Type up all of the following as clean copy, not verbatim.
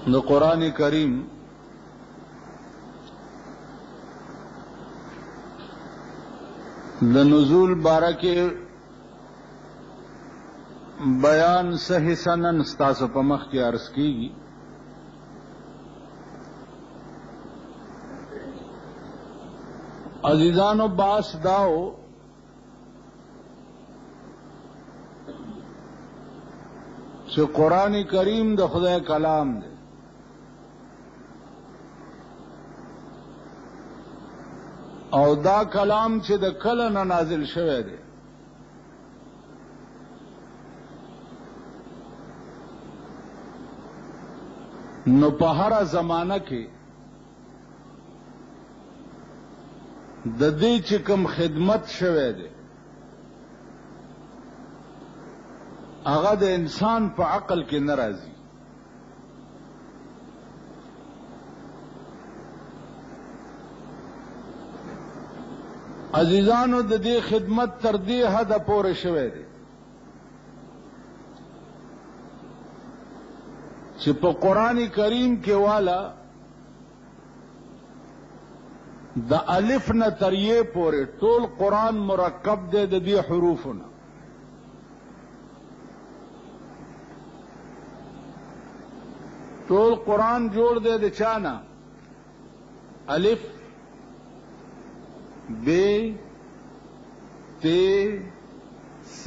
د قرآن کریم د نزول بارکه بیان صحیح سنن ستاسو په مخ کې عرض کیږي. عزیزانو باس داو چې قرآن کریم د خدای کلام دی او دا کلام چې د کله نه نازل شوی دی نو په هر زمانہ کې د دې چې کوم خدمت شوی دی هغه د انسان په عقل کې ناراضي. عزیزانو د دې خدمت تر دې حد پورې شوی دی چې په قرآن کریم کې والا د الف نه تر یې پورې ټول قرآن مرکب دی د دې حروفونه. ټول قرآن جوړ دی د چانا الف ب ت س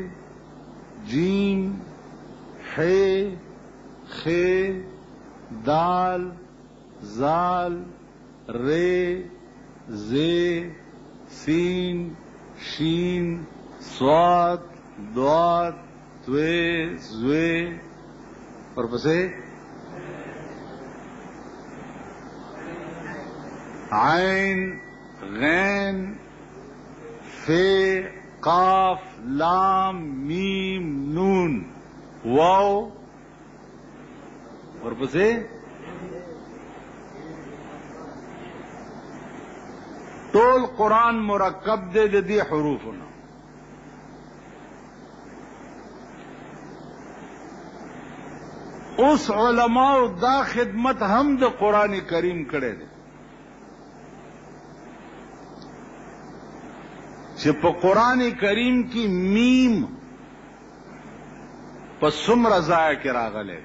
جیم ح خ دال زال ر ز سین شین صاد ضاد ط ظ اور پسے عین غین ف قاف لام میم نون واو اور پسے ټول قرآن مرکب دے د دې حروفونه. اوس علماء دا خدمت هم د قرآن کریم کړي دي چې په قرآن کریم کې میم په څومره ځای کې راغلی،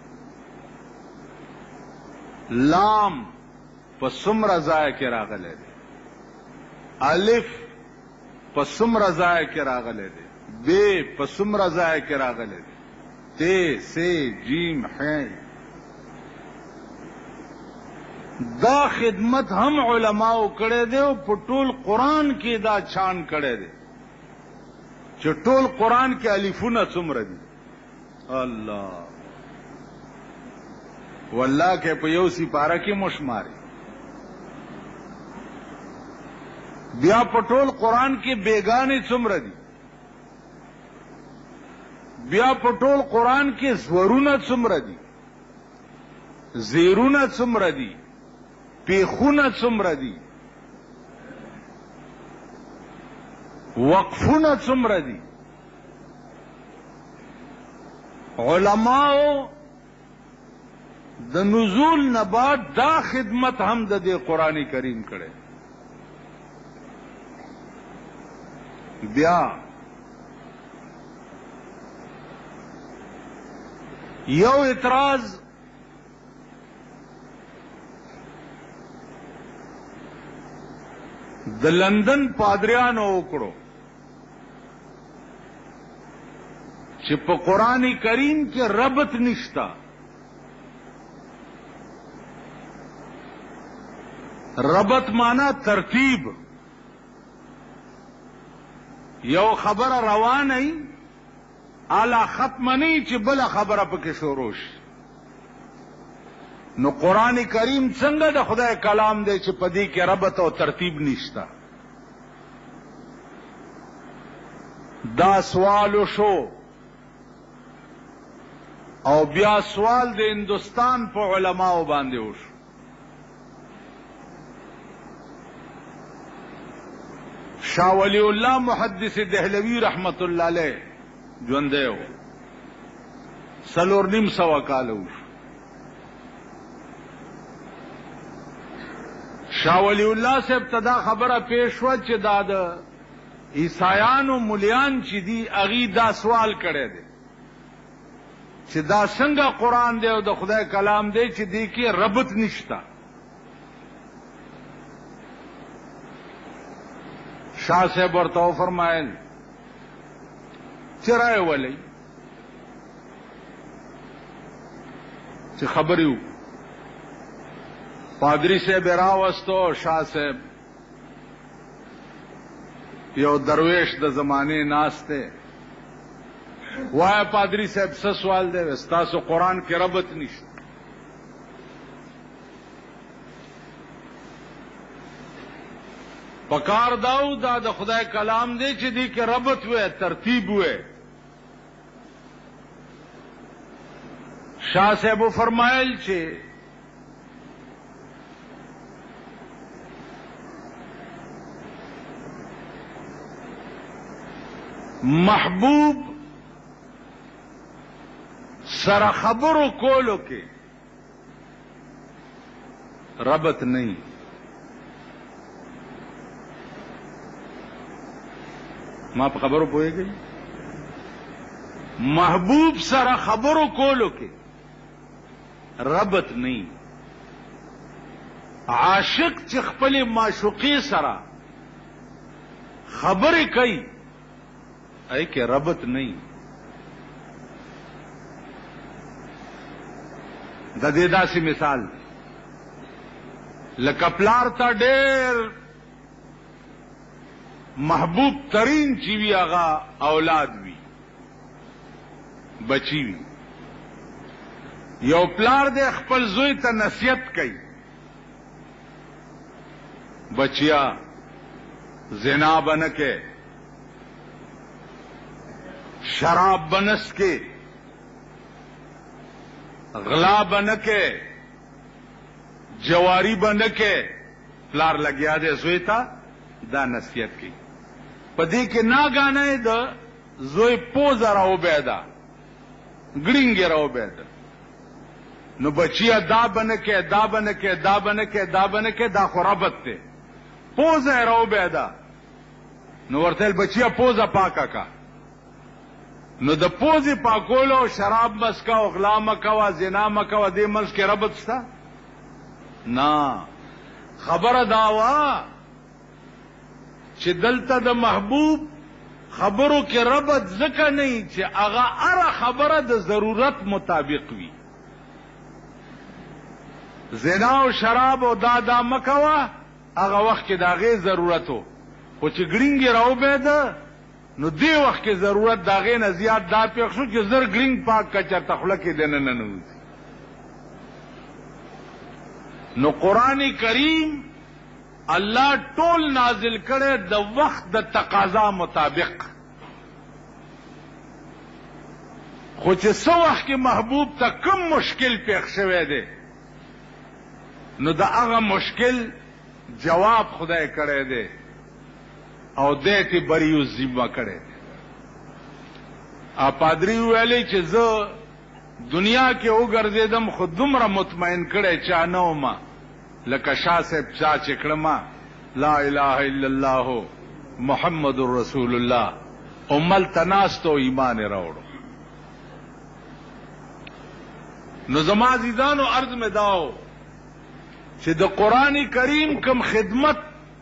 لام په څومره ځای کې راغلی دی، الف په څومره ځای کې راغلی دی، ب په څومره ځای کې راغلی دی، ت س جیم ح. دا خدمت هم علماء کړي دي او په ټول قرآن کې دا چان کړي دي چې ټول قرآن کې الفونه څومره دي. الله والله کې په یو سپاره کې مشماري. بیا په ټول قرآن کې بیگانې څومره دي، بیا په ټول قرآن کې زورونه څومره دي، زیرونه څومره دي، پیخونه څومره دي، وقفونه څومره دي. علماء د نزول نه بعد دا خدمت هم د دې قرآن کریم کړي. بیا یو اعتراض د لندن پادریانو وکړو چې په قرآن کریم کې ربط نشتا. ربط مانا ترتیب. یو خبره روانه ای اعلی ختم نه چې بل خبره پکې شروع شي. نو قرآن کریم څنګه د خدای کلام دی چې په دې کې ربط او ترتیب نشتا؟ دا سوال شو او بیا سوال د هندوستان په علماو باندې وشو. شاه ولی الله محدث دهلوی رحمت الله علیه ژوندی و، 4.5 کاله وشو. شاه ولی الله صاحب ته دا خبره پیش شوه چې دا د عیسایانو ملیان چې دي هغوی دا سوال کړی دی چې دا څنګه قرآن دی او د خدای کلام دی چې دی کې ربط نشته. شاه صاحب ورته وفرمایل چې رایې ولئ چې خبرې وکړو. پادری صاحب راوستو. شاه صاحب یو درویش د زمانه ناست دی. وای پادری صاحب څه سوال دی؟ ستاسو قرآن کې ربط نشته. پکار داو دا د خدای کلام دی چې دی کې ربط وې، ترتیب وې. شاه صاحب فرمایل چې محبوب سره خبرو کولو کې ربط نہیں. ما په خبرو پوهیږئ؟ محبوب سره خبرو کولو کې ربط نہیں. عاشق چې خپل معشوقې سره خبرې کوي ای کې ربط نہیں. د دې داسې مثال لکه پلار ته ډېر محبوب ترین چې وي هغه اولاد وي، بچی وي. یو پلار دې خپل زوی ته نصیحت کوي، بچیا زنا بنه کې، شراب بنس کے، غلا بن کے، جواری بن کے. پلار لگیا دے زوی تا دا نصیحت کی پدی کے نا گانے دا زوی پوزا راو بیدا گرنگی راو بیدا نو بچیا دا بن کے دا بن کے دا بن کے دا بن کے دا خرابت تے پوزا راو بیدا نو ورتل بچیا پوزا پاکا کا. نو د پوزې پاکولو شراب مسکا او غلا مکوا زنا مکوا دې منځ کې ربط شته؟ نه. خبره دا وه چې دلته د محبوب خبرو کې ربط ځکه نه چې هغه هره خبره د ضرورت مطابق وي. زنا او شراب او دا مکوا هغه وخت کې د هغې ضرورت و، خو چې ګړینګې راوبیده نو دی وخت کې ضرورت داغې نه زیات دا پیښ شو چې زر ګرینګ پاک کا چرته خوله کې دنه نه نوځي. نو قرآن کریم الله ټول نازل کړي د وخت د تقاضا مطابق، خو چې څه وخت کې محبوب ته کم مشکل پیښ شوی دی نو د هغه مشکل جواب خدای کړی دی او دیتی بریو ذمہ کړی. پادری ویلی چې زه دنیا کې وګرځېدم خو دومره مطمئن کړی چا نه ومه لکه شاه صاحب چا چې کړمه لا اله الا الله محمد رسول الله املته ناستو ایمان یې راوړو. نو زما عزیزانو عرض مې داو چې د قرآن کریم کم خدمت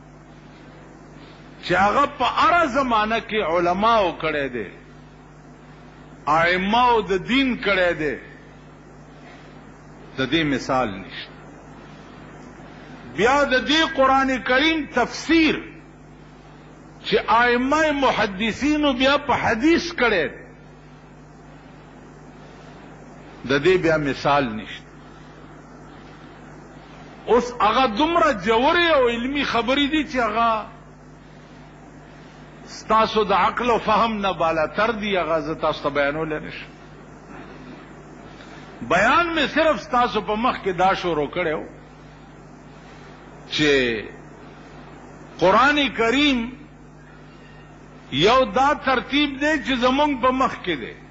چې هغه په هره زمانه کې علماو کړی دی، ائمهو د دین کړی دی، د دې مثال نشته. بیا د دې قرآن کریم تفسیر چې ائمه محدثینو بیا په حدیث کړی دی، د دې بیا مثال نشته. اوس هغه دومره جوړې او علمی خبرې دي چې هغه ستاسو د عقل او فهم نه بالاتر دی. هغه زه تاسو ته بیانولی نشم. بیان مې صرف ستاسو په مخ کې دا شروع کړی و چې قرآن کریم یو دا ترتیب دی چې زمونږ په مخ کې دی،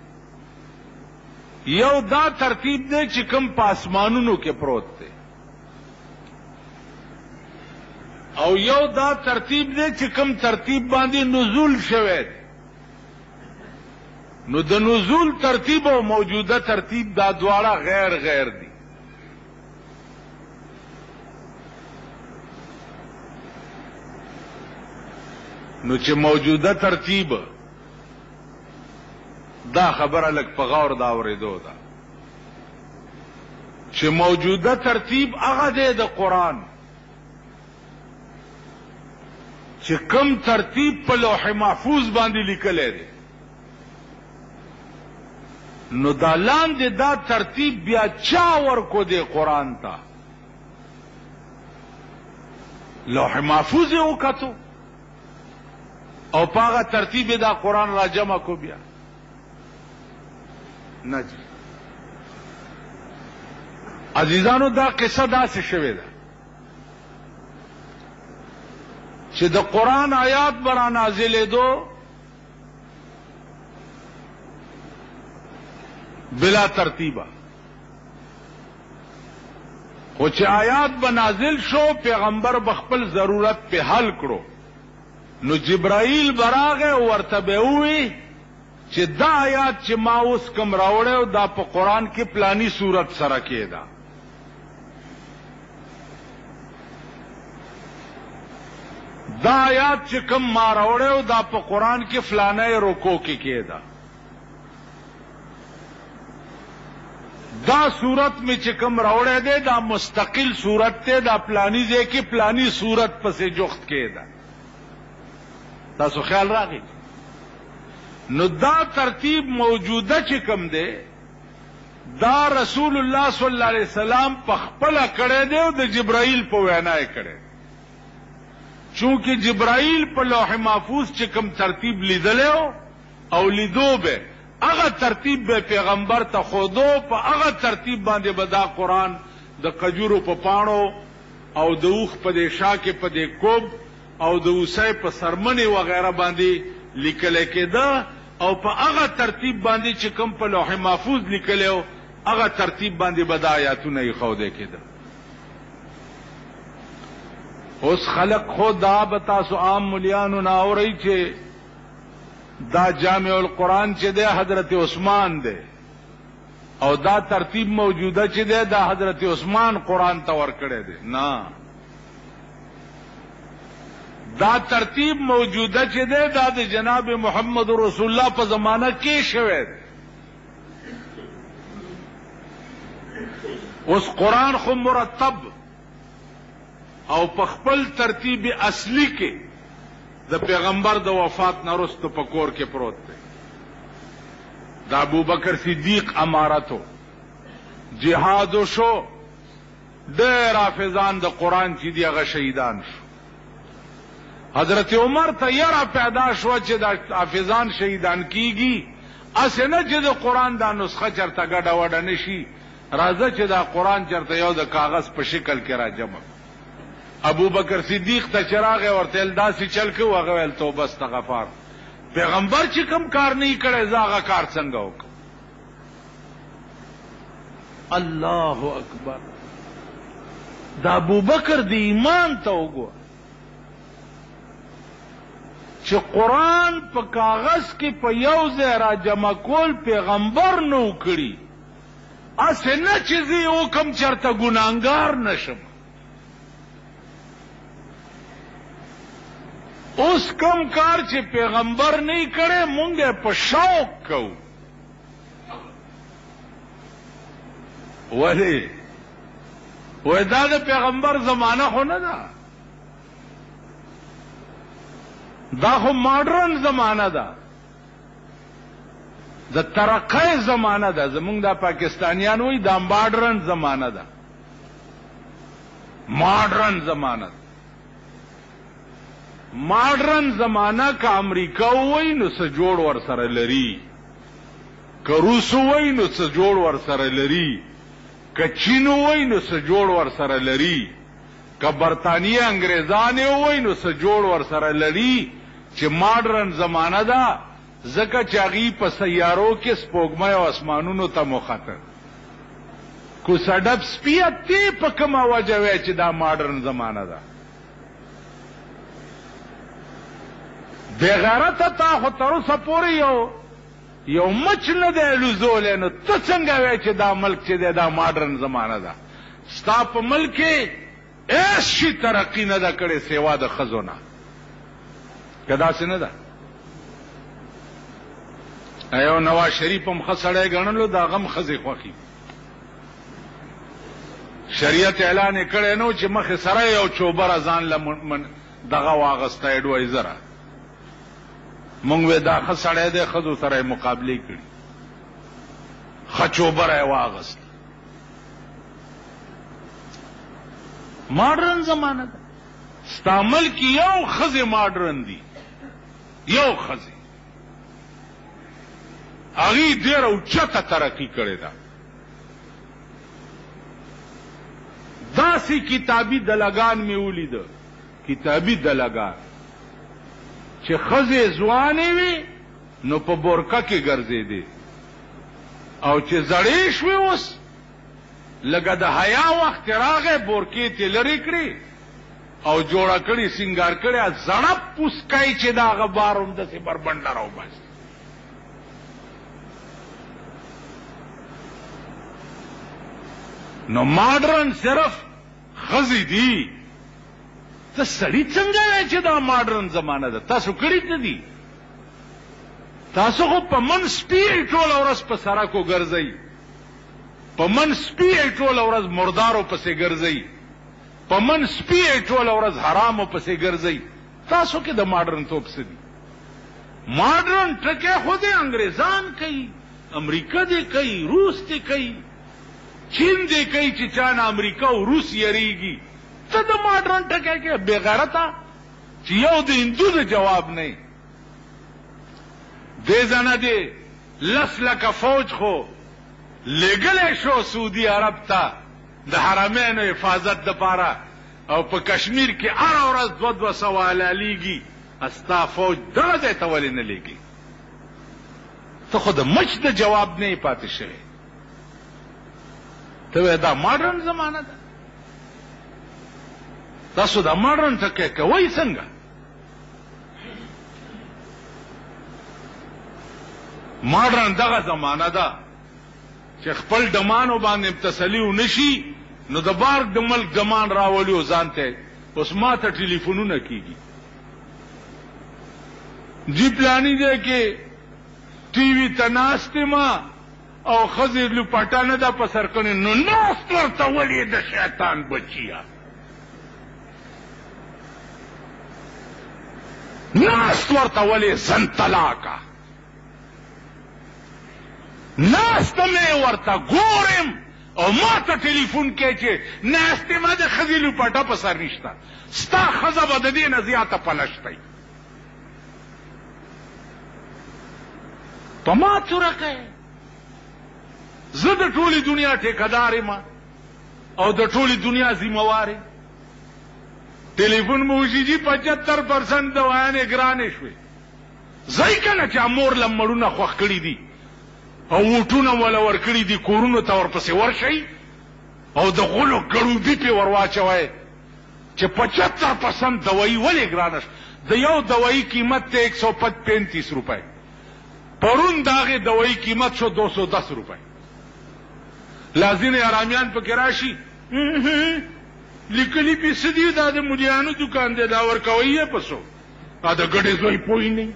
یو دا ترتیب دی چې کوم په اسمانونو کې پروت دی. او یو دا ترتیب دی چې کوم ترتیب باندې نزول شوی دی. نو د نزول ترتیب او موجوده ترتیب دا دواړه غیر دي. نو چې موجوده ترتیب دا خبره لک په غور دا اورېدو ده چې موجوده ترتیب هغه دی د قرآن چې کوم ترتیب په لوح محفوظ باندې لیکلی دی. نو دا لاندې دا ترتیب بیا چا ورکو دی قرآن ته؟ لوح محفوظ یې وکتو او په هغه ترتیب دا قرآن را جمع کو بیا نه جی. عزیزانو دا قصه داسې شوې ده چې د قرآن آیات برا نازلېدو بلا ترتیبه، خو چې آیات به نازل شو پیغمبر بخپل ضرورت په حل کړو. نو جبرائیل براغه ورته به وی چې دا آیات چې ما اوس کوم راوړیو دا په قرآن کې پلانی صورت سره کېده. دا آیات چې کوم ما راوړیو دا په قرآن کې فلانه رکو کې کېده. دا صورت میں چې کوم راوړی دی دا مستقل صورت دی، دا پلانی ځای کې پلانی صورت پسې جخت کېده. تاسو خیال راغی؟ نو دا ترتیب موجوده چې کوم دی دا رسول الله صلی الله علیه وسلم په خپله کړی دی او د جبرائیل په وینا یې کړی. چونکه جبرائیل په لوح محفوظ چې کوم ترتیب لیدلی او لیدو به هغه ترتیب به پیغمبر ته خودو، په هغه ترتیب باندې به دا قرآن د قجورو په پاڼو او د اوښ په دې شا کې په دې کوب او د اوسۍ په سرمنې وغیره باندې لیکلی کېده او په هغه ترتیب باندې چې کوم په لوح محفوظ لیکلی و هغه ترتیب باندې به دا آیاتونه ایښودی کېده. اوس خلق خود دا به تاسو عام ملیانو نه اورئ چې دا جامع القرآن چې دی حضرت عثمان دی او دا ترتیب موجوده چې دی دا حضرت عثمان قرآن ته ورکړی دی. نه، دا ترتیب موجوده چې دی دا د جناب محمد رسول الله په زمانه کې شوی دی. اوس قرآن خو مرتب او په خپل ترتیب اصلی کې د پیغمبر د وفات نه وروسته په کور کې پروت دی. د ابوبکر صدیق امارتو جهاد وشو، ډېر حافظان د قرآن چې دي هغه شهیدان شو. حضرت عمر ته یره پیدا شوه چې د حافظان شهیدان کیږي، اسې نه چې د قرآن دا نسخه چرته ګډه وډه نشي، راځه چې دا قرآن چرته یو د کاغذ په شکل کې را جمع. ابو بکر صدیق ته چراغ ورته داسې چل کې هغه ویل توبه استغفار. پیغمبر چې کوم کار نه کړی زه هغه کار څنګه وکړم؟ الله اکبر. دا ابو بکر د ایمان ته وګوره چې قرآن په کاغذ کې په یو ځای را جمع کول پیغمبر نو کړي، اسې نه چې زه یې وکړم چېرته ګناهګار نشم. اوس کم کار چې پیغمبر نه کړي مونږ په شوق کوو. ولی وای دا د پیغمبر زمانه خو نه ده، دا خو ماډرن زمانه ده، د ترقۍ زمانه ده. زمونږ دا پاکستانیان وایي دا ماډرن زمانه ده، ماډرن زمانه ده. ماډرن زمانہ که امریکا وای نو څه جوړ ور سره لري، که روس وای نو څه جوړ ور سره لري، که چین وای نو څه جوړ ور سره لري، که برطانیه انګریزان وای نو څه جوړ ور سره لري. چې ماډرن زمانہ ده ځکه چې هغوی په سیارو کې سپوږمۍ او اسمانونو ته مخاطر کو سډب سپیه تی په کومه وجه وی چې دا ماډرن زمانہ ده. بے غیرته تا خو تر اوسه پورې یو مچ نه دی لوزولی، نو ته څنګه وایې چې دا ملک چې دی دا ماډرن زمانه ده؟ ستا په ملک کې هیڅ شي ترقي نه ده کړې سوا د ښځو نه. که داسې نه ده؟ یو نواز شریف هم ښه سړی ګڼلو، د هغه هم ښځې خوښي. شریعت اعلان یې کړی نه و چې مخې سره یو چوبره ځان له دغه واغسته ایډوایزره. مونږ وې دا ښه سړی دی، ښځو سره یې مقابلې کړي، ښه چوبره یې واغست. ماډرن زمانه ده. ستا ملک یو ښځې ماډرن دي، یو ښځې هغې ډېره اوچته ترقي کړې ده. داسې کتابي دلګان مې ولیده، کتابي دلګان چې ښځې ځوانې وي نو په بورکه کې ګرځېدې، او چې زړې شوې اوس لکه د حیا وخت راغی بورکې تې لرې کړې او جوړه کړې سینګار کړې، زړه پوسکی چې د هغه بار همداسې بربنډه راوباسي. نو ماډرن صرف ښځې دي. ته سړي څنګه وایې چې دا ماډرن زمانه ده؟ تاسو کړي څه دي؟ تاسو خو په من سپي ټوله ورځ په سړکو ګرځئ، په من سپي ټوله ورځ مردارو پسې ګرځئ، په من سپي ټوله ورځ حرامو پسې ګرځئ. تاسو کې د ماډرن توب څه دي؟ ماډرن ټکی خو دې انګریزان کوي، امریکا دې کوي، روس دې کوي، چین دې کوي چې چانه امریکا او روس یریږي. ته د ماډرن ټکی کې بې غیرته چې یو د هندو د جواب نه. دې ځنه دې 10 لکه فوج خو لګلې شو سعودي عرب ته د حرمینو حفاظت دپاره، او په کشمیر کې هره ورځ 200 حلالیږي. استا فوج دغه ځای ته ولې نه لېږي؟ ته خو د مچ د جواب نه یې پاتې شوی. ته وایې دا ماډرن زمانه ده. تاسو دا ماډرن ټکی کوئ څنګه؟ ماډرن دغه زمانه ده چې خپل ډمانو باندې تسلي ونشي نو د بار د ملک ډمان راولي او ځان ته اوس ما ته ټلیفونونه کېږي، جی پلانی دی کې ټي وي ته ناست ما او ښځې لوپټه نه ده په سر کړې، نو ناست ورته ولې د شیطان بچیه، ناست ورته ولې زن طلاقه، ناست مې ورته ګورم او ما ته ټلیفون کوي چې ناستې ما د ښځې لوپټه په سر نشته، ستا ښځه به د دې نه زیاته پلشتی. په ما توره کوي. زه د ټولې دنیا ټیکهدار یم او د ټولې دنیا ذمهوار یم. ټلیفون مې وشي جي 75% دوايانې ګرانې شوې. ځئ که نه چې مور له مړونه خوښ کړي دي او ووټونه وله ورکړي دي، کورونو ته ورپسې ورشئ او د غلو ګړوبي پې ور واچوئ چې 75% دوایي ولې ګرانه شوه. د یو دوایي قیمت ته 135 روپۍ، پرون د هغې دوایي قیمت شو 210 روپۍ. لازینې ارامیان پکې راشي لیکلي پې څه دي، دا د ملیانو دوکان دی، دا ورکوئ یې په څو، دا د ګډې زوی پوه نه.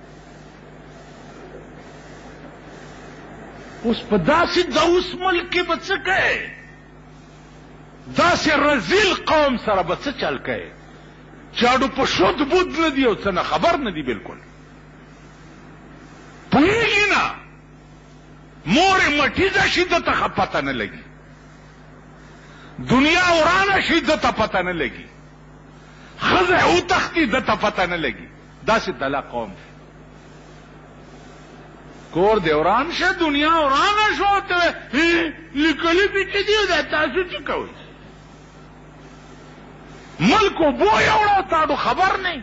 اوس په داسې دوس ملک کې به څه کوې؟ داسې رذیل قوم سره به څه چل کوې؟ چاډو په شد بود نه دي او څه نه خبر نه دي بلکل. پوهېږي نه، مورې مټیزه شي ده ته ښه پته نه لګي، دنیا ورانه شي ده ته پته نه لګي، ښځه وتښتي ده ته پته نه لګي. داسې دله قوم کور دې وران شه، دنیا ورانه شو، ته لیکلي پې څه دي، دا تاسو څه کوئ؟ ملک و بو یوړو تاډو خبر نه.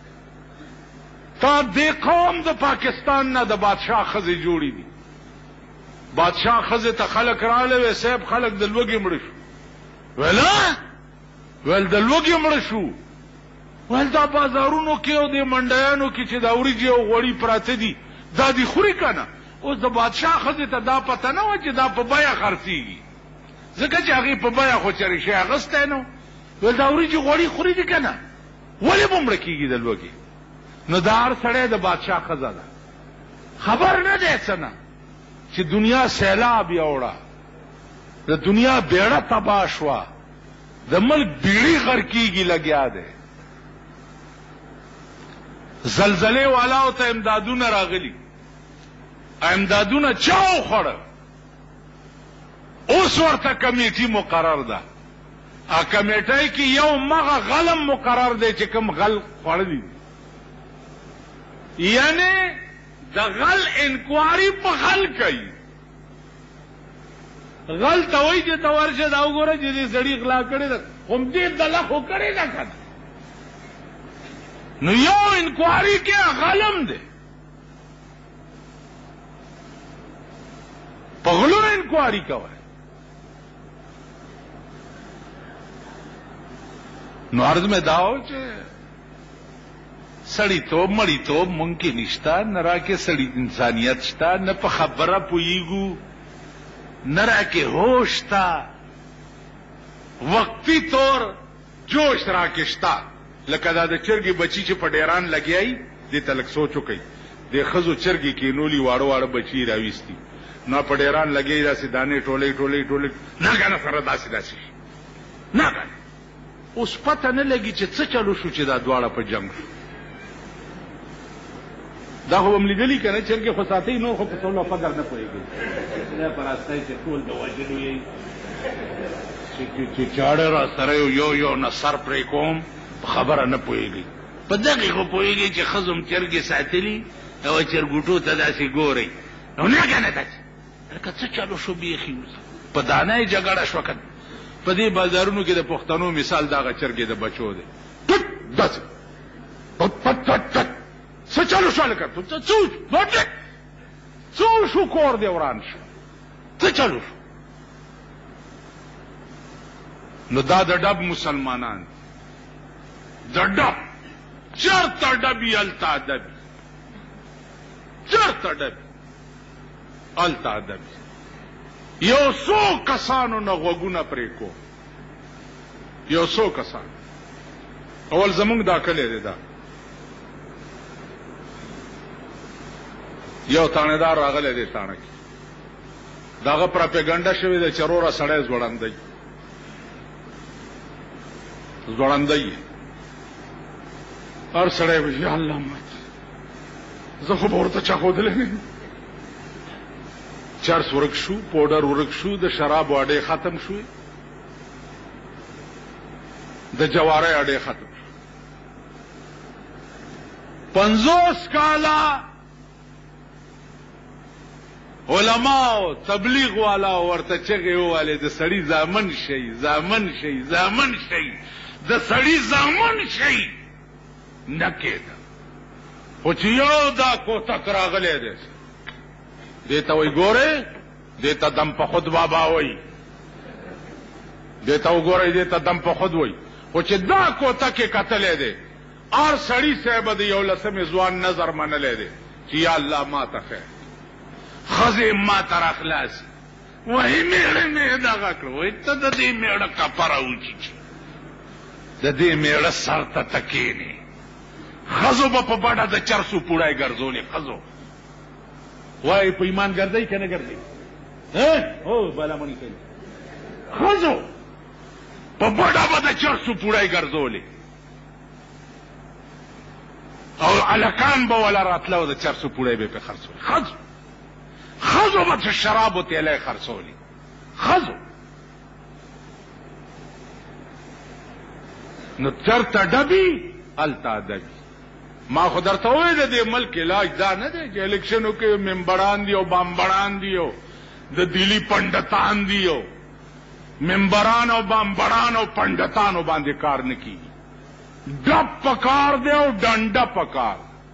تا دې قوم د پاکستان نه د بادشاه ښځې جوړې دي. بادشاه ښځې ته خلک راغلی وی صاحب خلک د لوږې مړه شو. ویل د لوږې مړه شو. ول دا بازارونو کې او د منډیانو کې چې دا وریجې او غوړي پراته دي دا دي خوري که نه؟ اوس د بادشاه ښځې ته دا پته نه وه چې دا په بیه خرڅېږي، ځکه چې هغې په بیه خو چېرې شی اخیستی نه ول دا وریجې غوړي خوري دي که نه؟ ولې به مړه کېږي د لوږې؟ نو دا هر سړی د بادشاه ښځه ده، خبر نه دی څه نه چې دنیا سیلاب یوړه، د دنیا بیړه تباه شوه، د ملک بیړی غرقېږي لګیا دی، زلزلې والاو ته امدادونه راغلي، امدادونه چا وخوړه؟ اوس ورته کمیټي مقرر ده، کمیټۍ کې یو مغه غلم مقرر دی چې کوم غل خوړلی، یعنی د غل انکواری په غل کوي، غل ته وایي چې ته ورشه دا وګوره چې دې سړي غلا کړې ده، همدې دله خو کړې ده که نه؟ نو یو انکواری کې غلم دی، په غلو انکواری کوي. نو عرض میں داو چې سړی توب مړی توب مونږ کې نشته، نه راکې سړی انسانیت شته، نه په خبره پوهېږو، نه راکې هوش ته، وقتی طور جوش راکې شته. لکه دا د چرګې بچی چې په ډیران لګیایي دې ته لږ سوچ وکئ، د ښځو چرګې کینولي واړه واړه بچي راویستي، نو په ډیران لګیایي داسې دانې ټولۍ ټولۍ ټولۍ نه که نه سره داسې داسې نه که نه. اوس پته نه لګي چې څه چلو شو چې دا دواړه په جنګ شو. دا خو به م لیدلي که نه چرګې خو ساتئ نور خو په ټولو فکر نه پوهېږي، دا په راستۍ چې ټول د وژلو یې چې چاړه را سره یو نه سر پرې کوم په خبره نه پوهېږي، په دغې خو پوهېږي چې ښځو م چرګې ساتلي او چرګوټو ته داسې ګورئ، نو نه که نه داسې لکه څه چلو شو بیخي په دانه یې جګړه شوه که په دې بازارونو کې د پښتنو مثال دغه چرګې د بچو دی، ټټ داسې پټ پټ ټټ ټټ څه چلو شو لکه څه شو کور دی وران شو، څه چلو شو؟ نو دا د ډب مسلمانان د ډب چرته ډبي هلته ادبي، چرته ډبي هلته ادبي. یو څو کسانو نه غوږونه پرې کو، یو څو کسان. اول زمونږ دا کلی دی، دا یو تانیدار راغلی دی تانه کې، د هغه پراپیګنډه شوې ده چې وروره سړی ځوړندی ځوړندی هر سړی وایي یا الله مات، زه خو به ورته چا ښودلی نه یم. چرس ورک شو، پوډر ورک شو، د شراب اډې ختم شوې، د جوارۍ اډې ختم شو. 50 کاله علماء تبلیغ والا ورته چغې ووالې د سړي زامن شي، زامن شي، زامن شي، د سړي زامن شي، نه کېده. خو چې یو دا کوتک راغلی دی دې ته وایي ګورئ، دې ته دم په خود بابا وایي، دې ته وګورئ، دې ته دم په خود وایي. خو چې دا کوتک یې کتلی دی، هر سړي صاحبه د 11 ځوان نظر منلی دی چې یا الله ما ته خیر، ښځې ما ته را خلاصي، وایي مېړه مې دغه کړه، وایي ته د دې مېړه کپره وچیچي، د دې مېړه سر ته ته کښېنې. ښځو به په بډه د چرسو پوړی ګرځولې، ښځو وایي په ایمان ګرځئ که نه ګرځئ؟ هو بلمنې کوي. ښځو په بډه به د چرسو پوړی ګرځولې، او هلکان به وله راتله او د چرسو پوړی به یې پرې خرڅولې. ښځو به د شرابو تیلی خرڅولې، ښځو. نو چرته ډبي هلته ادبي. ما خو درته وویل د دې ملک علاج دا نه دی چې الیکشنو کې ممبران دي او بامبړان دي او د دلی پنډتان دي او ممبران او بامبړان او پنډتانو باندې کار نه کیږي. ډب پکار دی او ډنډه پکار.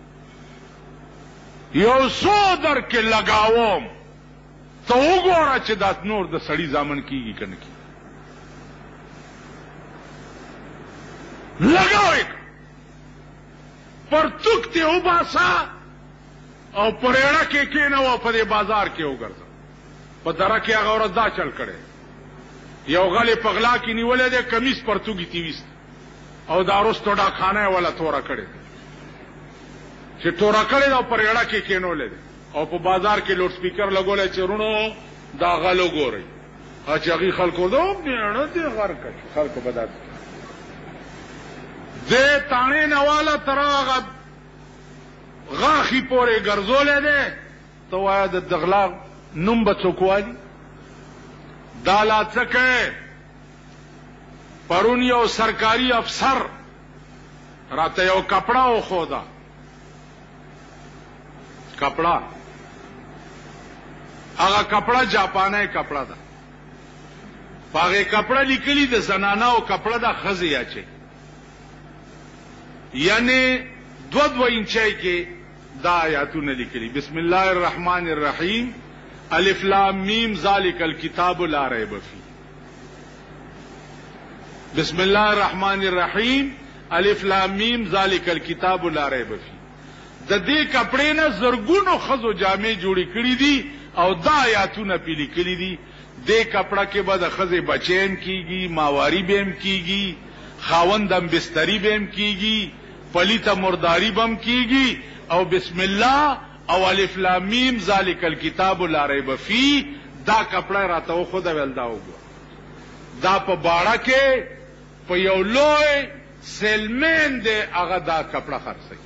یو څو در کې لګاوم ته وګوره چې دا نور د سړي زامن کیږي که نه کیږي. لګوئ پرتوک ته وباسا او پرېړه کې کېنو په دې بازار کې وګرځه. په دره کې هغه ورځ دا چل کړي یو غلې په غلا کې نیولې ده کمیس پرتوګي تیويست او دا رستو دا خانه ولا تورا کړي چې تورا کړي دا پرېړه کې کېنولې او په بازار کې لوډ سپیکر لګولې چې رونو دا غلو ګوري چې هغه خلکو دو نه دي غر کړي خلکو بدات دې تانه نواله تراغ غاخي پورې ګرځولې ده تو وایا د دغلا نوم بچوکوالی دا لا څکه پرون یو سرکاري افسر راته یو کپڑا وخودا کپڑا هغه کپڑا جاپاني کپڑا ده هغه کپڑا لیکلي د زنانه او کپڑا د خزي اچي یعنی 2 انچای کې دا آیاتونه لیکلي بسم الله الرحمن الرحیم الف لام میم ذالک الکتاب لا ریب فیه بسم الله الرحمن الرحیم الف لام میم ذالک الکتاب لا ریب فیه د دې کپڑے نه زرګونو خزو جامې جوړې کړې دي او دا آیاتونه پیلي کړې دي دې کپڑا کې به د خزې بچین کیږي ماواری بهم کیږي خاوندم بستری بهم کیږي پلیته مرداری بم کیږي او بسم الله او الف لام میم ذالک الکتاب لا ریب فیه دا کپڑا راته خو دا ول دا وګ دا په باړه کې په یو لوی سلمین دی هغه دا کپڑا خرڅي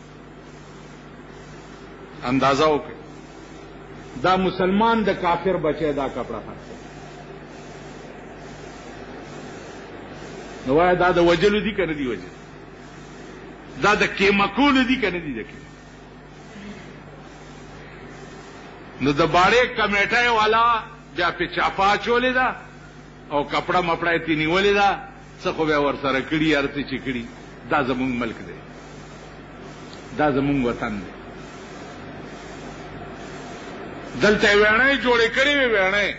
اندازه وکړه دا مسلمان د کافر بچي دا کپڑا خرڅي نو وای دا د وجلو دي کنه دی وجه دا د کیمکول دي کنه دي دکې نو د باړې کمیټه والا بیا په چاپا چولې دا او کپڑا مپړای تی نیولې دا څه خو به ور سره کړی ارته چې کړی دا زمونږ ملک دی دا زمونږ وطن دی دلته ویڼې جوړې کړې ویڼې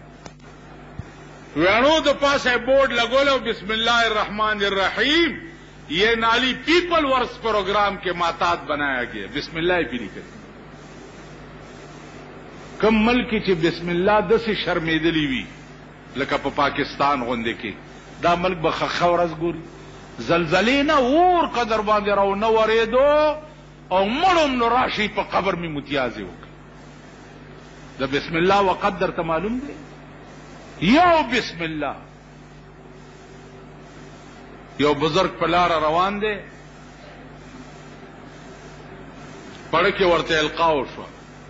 ویڼو د پاسه بورډ لګولو بسم الله الرحمن الرحیم یہ نالی پیپل ورس پروگرام کے ماتات بنایا گیا بسم اللہ پیری کر کم ملک چې بسم الله دسه شرمیدلی وی لکه په پاکستان غونډه کې دا ملک به خورز ګوري زلزلې نه اور قدر باندې راو نه ورېدو او مړم نو راشي په قبر می متیازي وک دا بسم الله وقدر ته معلوم دی یو بسم الله یو بزرگ پلار روان دی پړ کې ورته القاو شو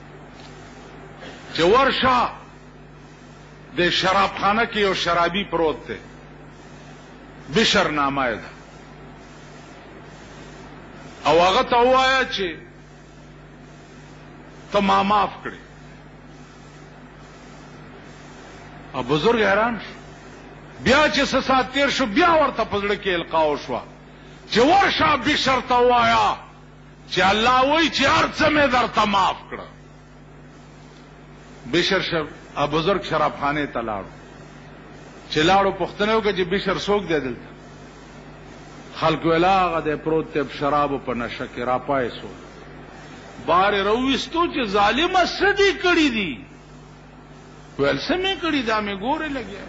چې ورشه د شراب خانه کې یو شرابي پروت دی بشر نامه ده او هغه ته وایا چې ته ما معاف کړې او بزرگ حیران شو بیا چې سات تیر شو بیا ورته پزړه کې القاو شو چې ورشه بشر ته وایا چې الله وایي چې هر څه مې درته معاف کړه بشر شب ا بزرگ شراب خانه ته لاړو چې لاړو پښتنه وکړي چې بشر څوک دی دلته خلکو علاقه د پروت ته شراب په نشه کې را پایسو بار رويستو چې ظالمه سدي کړی دي ول سمې کړی دا مې ګوره لګیا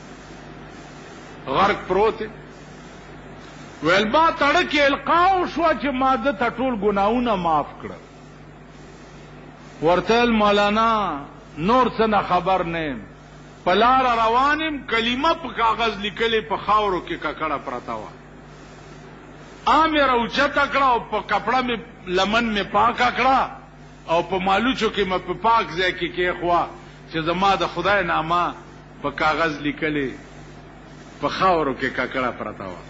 غرق پروت ویل با تړه کې القاو شو چې ماده ته ټول ګناونه معاف کړ ورتل مولانا نور څه نه خبر نه پلار روانم کلمه په کاغذ لیکلې په خاورو کې ککړه پراته و امر او چتا کړه او په کپڑا می لمن می پاکا کړه او په مالوچو کې م په پاک ځای کې کې خوا چې زما د خدای نامه په کاغذ لیکلې په خاورو کې ککړه پراته و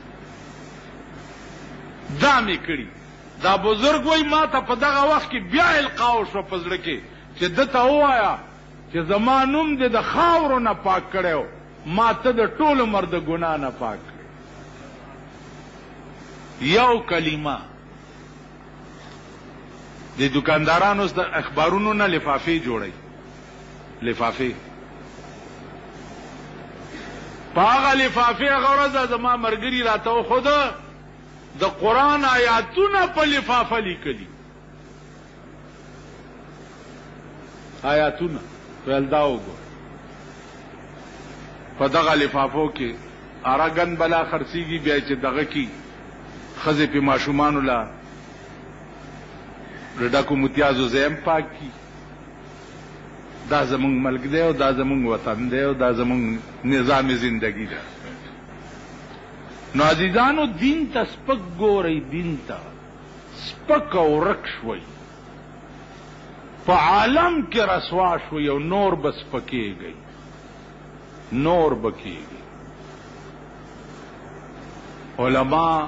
دا می کړی دا بزرګ وای ما ته په دغه وخت کې بیا القاو شو پزړه کې چې دته وایا چې زمانوم دې د خاورو نه پاک کړو ما ته د ټول مرد ګنا نه پاک یو کلمه د دکاندارانو د اخبارونو نه لفافې جوړي لفافې پاغه لفافې غرض زما مرګري راته خود د قران آیاتونه په لفافه لیکلي آیاتونه ولدا وګو په دغه لفافو کې اراګن بلا خرسيږي بیا چې دغه کې خزه په ماشومان ولا رډاکو متیازو زم پاک کی دا زمونږ ملک دی او دا زمونږ وطن دی او دا زمونږ نظام زندگی دی نو عزیزانو دین ته سپک ګورئ دین ته سپک او رک شوي په عالم کې رسوا شوي او نور بس پکېږي نور بکېږي علما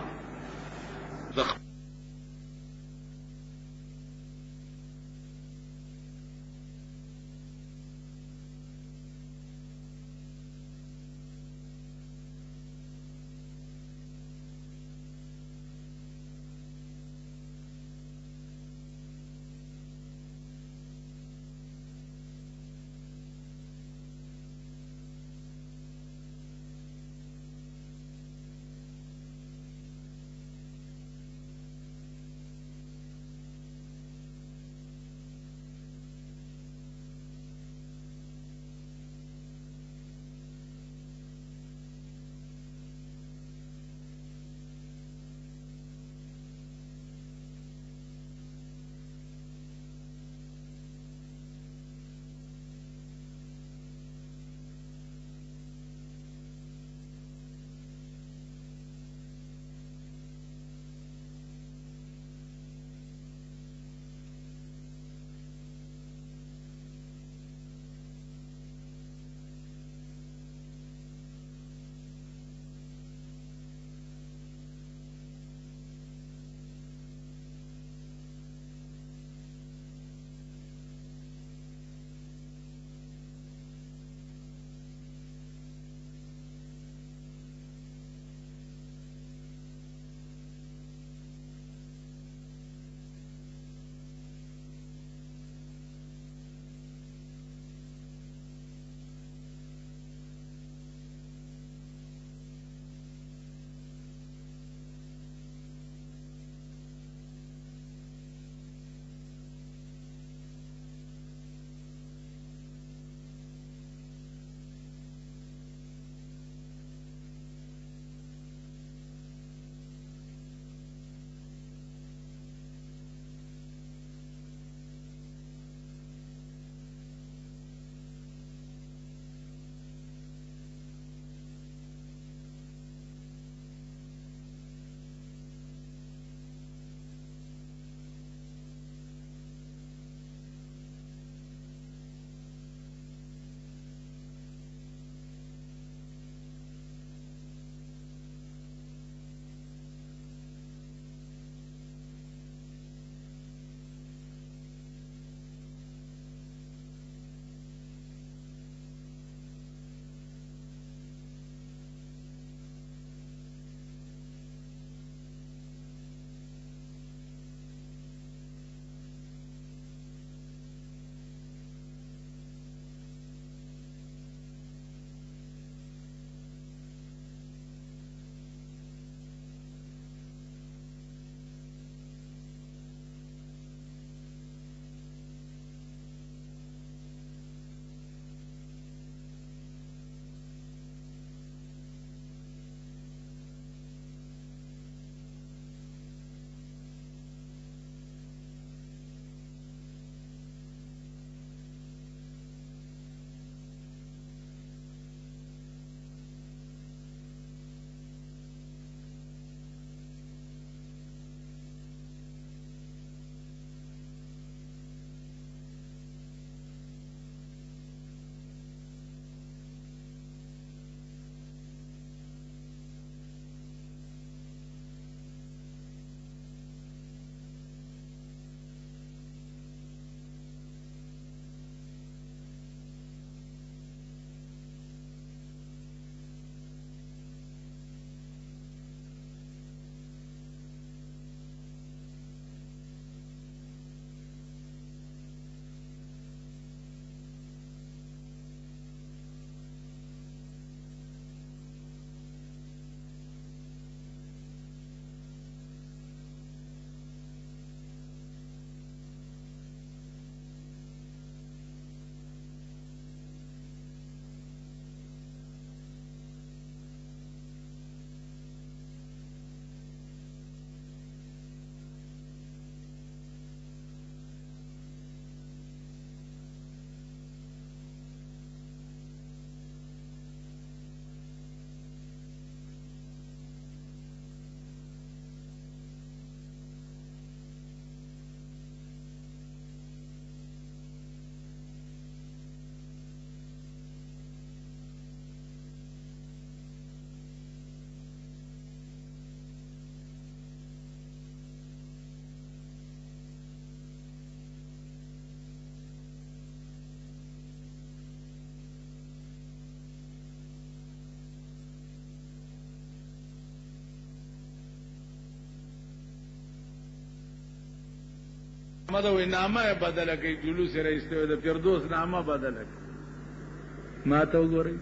مده وی نامه بدله کوي جلوس رئیسته وي د فردوس نامه بدله کوي ما ته وګورئ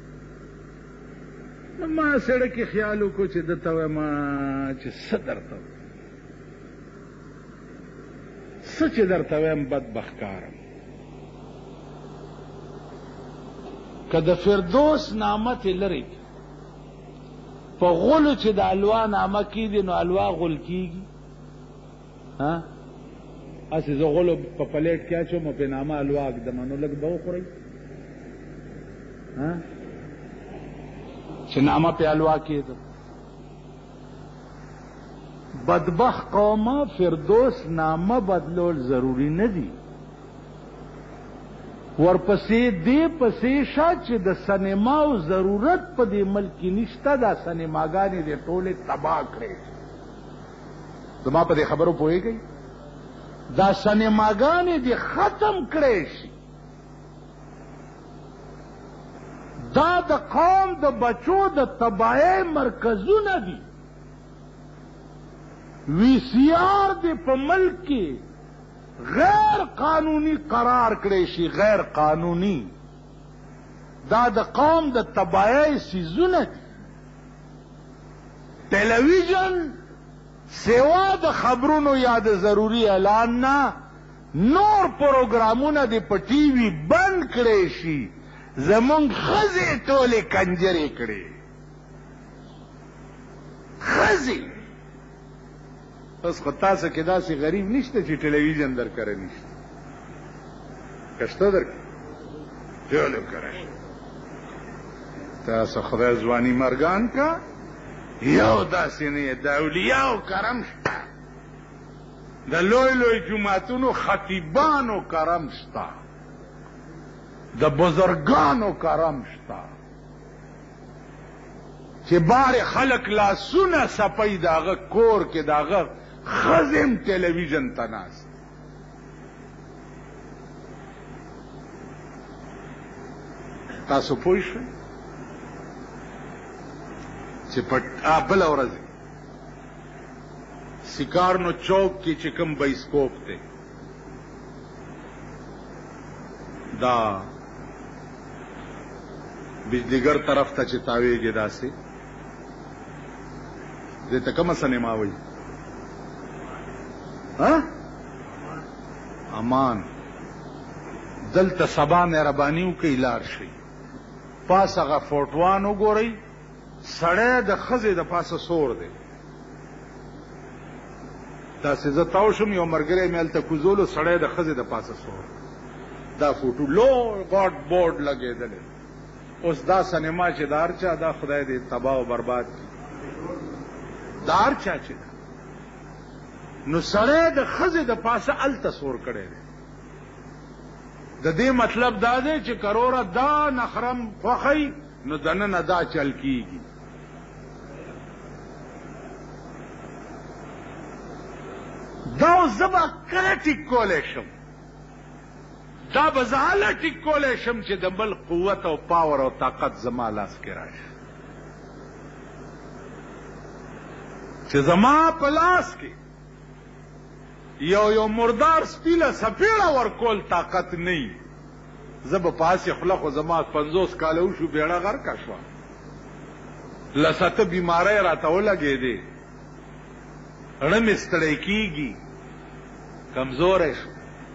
ما سړی کې خیال وکړو چې دته وایم چې څه درته څه چې درته وایم بدبخت کارم که د فردوس نامه تې لرې په غلو چې د الوا نامه کېږي نو الوا غل کېږي هسې زه غلو په پلیټ کې اچوم او پې نامه الوا اږدم نو لږ به وخورئ چې نامه پې الوا کېده بدبخت قومه فردوس نامه بدلول ضروري نه دي ورپسې دې پسې شه چې د سینماو ضرورت په دې ملک کې نشته دا سینماګانې دې ټولې تباه کړې زما په دې خبرو پوهېږئ دا سینماګانې دې ختم کړې شي دا د قوم د بچو د تباہی مرکزونه دي وی سی آر دې په ملک کې غیر قانونی قرار کړی شي غیر قانونی دا د قوم د تباہی سیزونه دي ټلویزیون سوا د خبرونو یا د ضروری اعلان نه نور پروګرامونه دې په ټي وي بند کړی شي زمونږ ښځې ټولې کنجرې کړې ښځې اوس خو تاسو کې داسې غریب نشته چې ټلویزیون در کره نشته که شته در کې ټولو کره تاسو خدای ځواني مرګان کا یو داسې نه د اولیاو کرم شته د لوی لوی جوماتونو خطیبانو کرم شته د بزرگانو کرم شته چې بار خلق لاسونه سپی داغه کور کې داغه خزم ټلویزیون ته ناست تاسو پوه شئ چې په بله ورځ سیکارنو چوک کې چې کوم بایسکوپ دی دا بجلیګر طرف ته چې تاویږي داسې دې ته کومه سینما وایي امان دلته سبا مهرباني وکړئ لاړ شئ پاس هغه فوټوان وګورئ سړی د ښځې د پاسه سور دی داسې زه تاو شم یو ملګری مې هلته کوزولو سړی د ښځې د پاسه سور دا فوټو لوی غټ بورډ لګېدلی اوس دا سینما چې د هر چا دا خدای دې تباه و برباد کړي د هر چا چې ده نو سړی د ښځې د پاسه هلته سور کړی دی د دې مطلب دا دی چې کروره دا نخرم خوښئ نو دننه دا چل کېږي دا اوس زه به کله ټیک کولی شم دا به زه هله ټیک کولی شم چې د بل قوت او پاور او طاقت زما لاس کې راشي چې زما په لاس کې یو مردار سپي له سپېړه ورکول طاقت نه وي زه به پاسې خوله خو زما 50 کاله وشو بیړه غرقه شوه لسته بیماری راته ولګېدې ړه مې ستړی کېږي کمزوری شو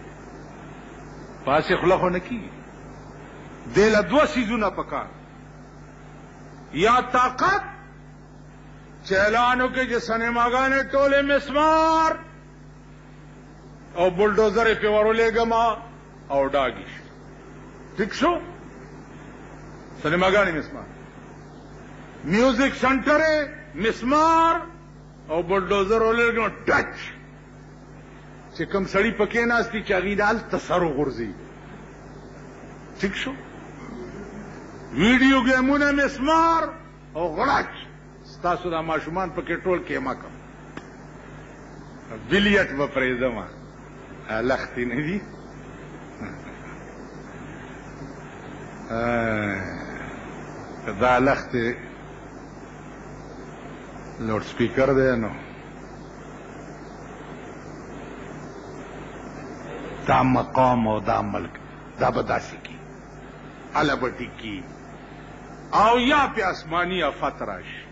پاسې خوله خو نه کېږي دې له 2 څیزونه پکار یا طاقت چې اعلان وکړي چې سینماګانې ټولې مسمار او بلډوزر یې پې ورولېږم او ډاګي شي ٹھیک شو سینماګانې مسمار میوزک سنټر مسمار او بلډوزر ولېږم ټچ چې کوم سړي پکې ناستي چې هغې د هلته سر وغورځي ٹھیک شو ویډیو ګیمونه مسمار او غړچ ستاسو دا ماشومان پکې ټول کېما کم بلیټ به پرېږدم لختې نه دي دا لختې لوډ سپیکر دی نو دا مقام او دا ملک دا به داسې کی اله به ټیکي او یا پې آسماني افت راشي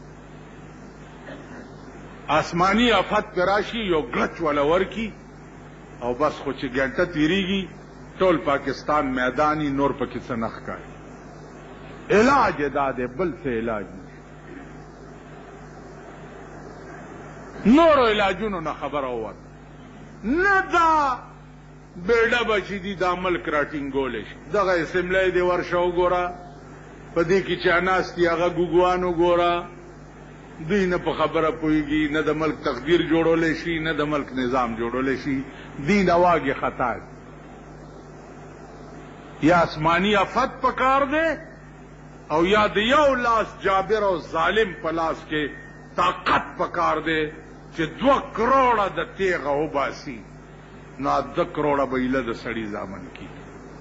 آسماني افت پې راشي یو ګلچ وله ورکي او بس خو چې ګنټه تیریږي ټول پاکستان میدانی نور پکې څه نه ښکاري علاج یې دا دی بل څه علاج نورو علاجونو نه خبره ووت نه دا بیړه به چې دي دا ملک راټینګولی شي دغه اسملی دې ورشه وګوره په دې کې چا ناست دي هغه ګوګوان وګوره دوی نه په خبره پوهېږي نه د ملک تقدیر جوړولی شي نه د ملک نظام جوړولی شي دین اواګې خطا دی یا آسمانی افت پکار دی او یا د یو لاس جابر او ظالم په لاس کې طاقت پکار دی چې 2 کروڑه د تیغه وباسي نو 2 کروڑه به ایله د سړي زامن کی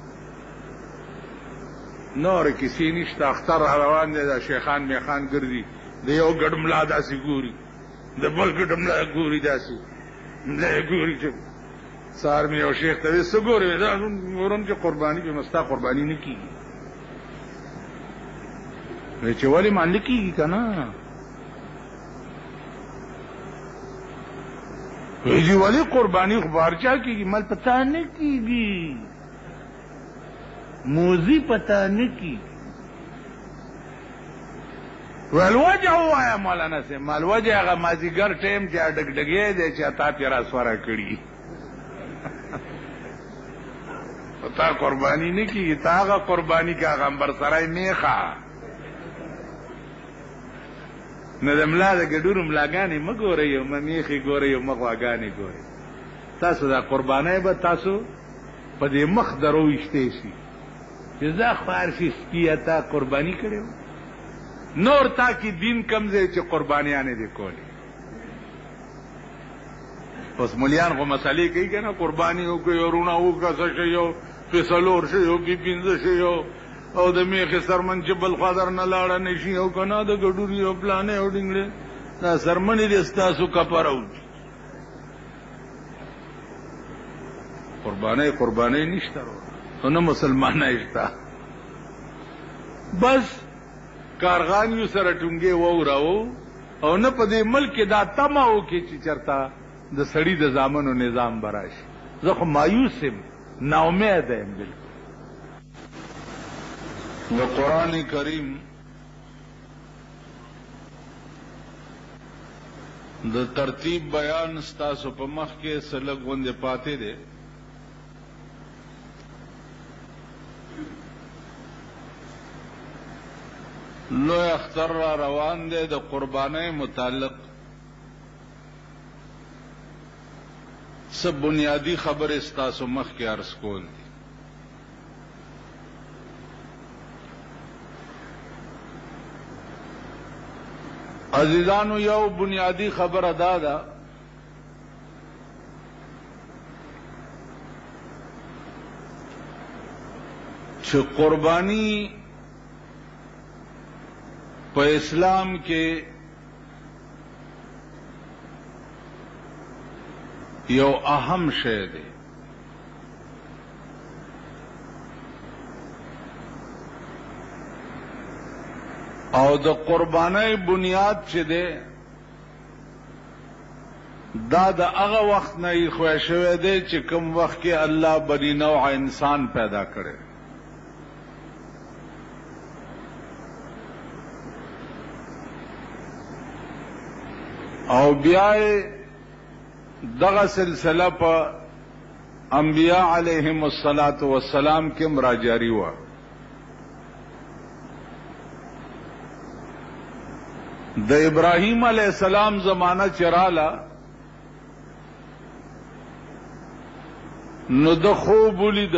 نور کسی نشته اختر روان دی د شیخان میخان ګرځي د یو ګډ ملا داسې ګوري د بل ګډ ملا ګوري داسې ملا ګوري چې سار مې یو شیخ ته وې څه ګورې دا ورم چې قرباني به مستا قرباني نه کیږي چې ولې مانده کیږي که نه ویجی ولی قربانی خبار چا کیږي مل پتا نه کیږي موزی پتا نه کیږي والوجه وایا مولانا سے مال وجه هغه مازیګر ټیم چې ډګډګې دی چې تا پې راسوره کړي تا قربانی نه کیږي تا هغه قربانی که غمبر سرای میخه نه د ملا د ګډورو ملاګانې مه ګورئ او مه میخې ګورئ او مه غواګانې ګورئ تاسو دا قربانۍ به تاسو په دې مخ درو ویشتی شي چې زه خو هرشي سپیه تا قرباني کړې وه نور تا کې دین کم ځای چې قربانیانې دې کولې اوس ملیان خو مسلې کوي که نه قرباني وکړئ او روڼه وکړه څه شی یو پېڅلور شی یو کې 15 شی یو او د میخې سرمن چې بل خوا در نه لاړه نه شي او که نه د ګډوري او پلانې او ډینګړې دا سرمنې دې ستاسو کپره وځي قربانۍ نشته او نه مسلمانۍ شته بس کارغانیو سره ټونګې ووراو او نه په دې ملک کې دا تمه وکړي چې چېرته د سړي د زامنو نظام به راشي زه خو مایوس یم ناامید یم بلکل د قرآن کریم د ترتیب بیان ستاسو په مخ کې څه لږ غوندې پاتې دی لوی اختر را روان دی د قربانۍ متعلق څه بنیادی خبرې ستاسو مخ کې عرض کول دي عزیزانو یو بنیادی خبره دا ده چې قربانی په اسلام کې یو اهم شی دی او د قربانۍ بنیاد چې دی دا د هغه وخت نه ایښوی شوی دی چې کوم وخت کې الله بني نوع انسان پیدا کړی او بیا دغه سلسله په انبیاء علیهم الصلاة والسلام کې مراجعی وه د ابراهیم علیہ السلام زمانہ چراله نو د خوب ولید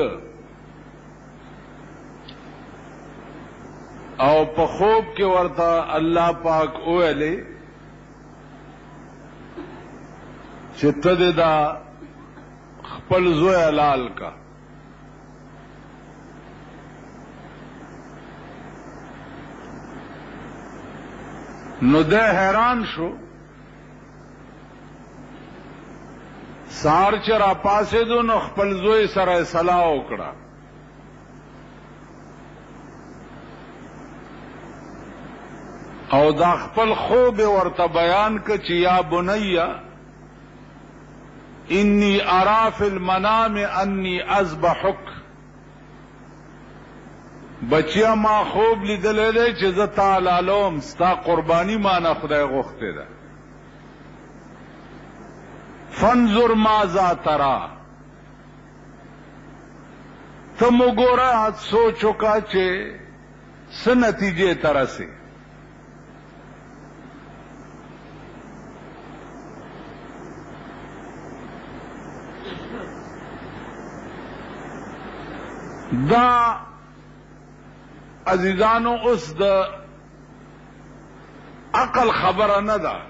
او په خوب کې ورته الله پاک وویلې چې ته دا خپل زوی حلال کا نو ده حیران شو سار چې را پاسېدو نو خپل زوی سره صلاح وکړه. او دا خپل خوب ورته بیان ک چې یا بنیا انی ارا فی المنام انی اذبحک، بچیا ما خوب لیدلې ده چې زه تا لالوم، ستا قربانی مانا خدای غوښته ده. فانظر ماذا ترى، ته مو ګوره سوچ وکړه چې څه نتیجې ته رسې. دا عزیزانو اوس د عقل خبره نه ده،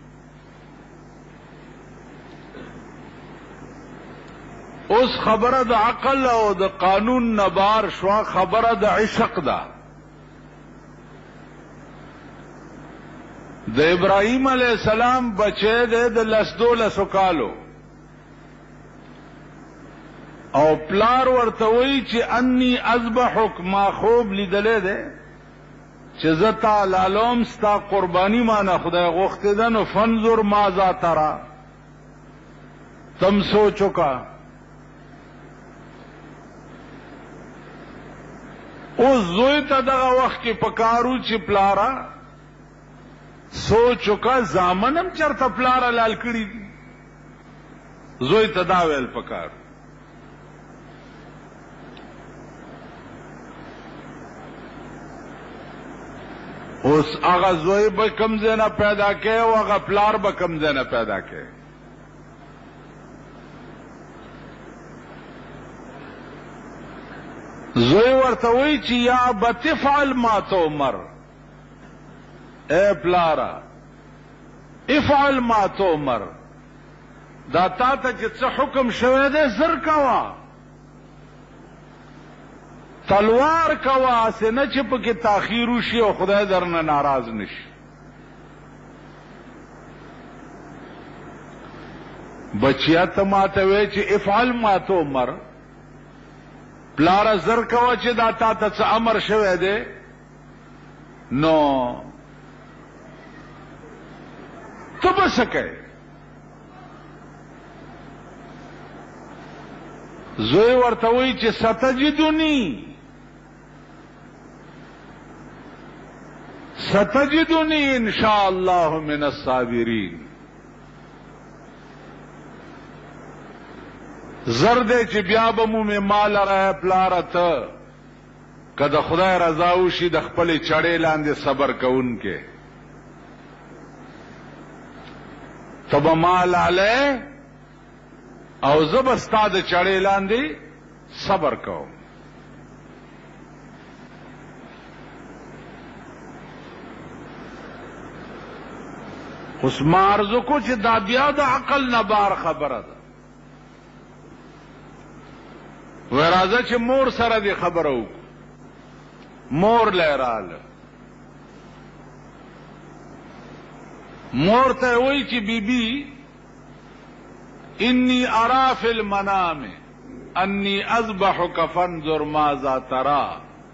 اوس خبره د عقل او د قانون نه بار شوه، خبره د عشق ده. د ابراهیم علیہ السلام بچی دی د 12 کالو، او پلار ورته وی چې انی اذبحک، ما خوب لیدلې ده چې زه تا لالوم، ستا قربانی مانا خدای غوښته ده. نو فانظر ماذا ترى، تم سوچ وکړه. اوس زوی ته دغه وخت کې پکارو چې پلارا سوچ وکړه، زامنم چرته پلارا لال کړي دي. زوی ته دا ویل پکارو. اوس هغه زوی به کم ځای نه پیدا کړي او هغه پلار به کم ځای نه پیدا کړي. زوی ورته وی چې یا ابت افعل ما تؤمر، اے پلارا افعل ما تؤمر، دا تا ته چې څه حکم شوی دی زر کوه، تلوار کوا، سنه چې پکې تاخیر وشي او خدای درنه ناراض نشي. بچیا ته ماته وی چې افعل ما تؤمر، پلار زر کوا چې دا تا ته څه امر شوی دی. نو ته به څه کوې؟ زوی ورته وی چې ستجدنی، ستجدنی ان شاء الله من الصابرین. زرد چې بیا به مو می مال را پلارته، کله خدای رضا وشي د خپل چړې لاندې صبر کوونکې، تب مال علی او زب استاد چړې لاندې صبر کوم. اوس ما عرض کو چې دا بیا د عقل نه بار خبره ده. ورازه چې مور سره دی خبره وکړو، مور لراله، مور ته وی چې بیبي انی ارا فی المنام انی اذبحک فانظر ماذا ترى،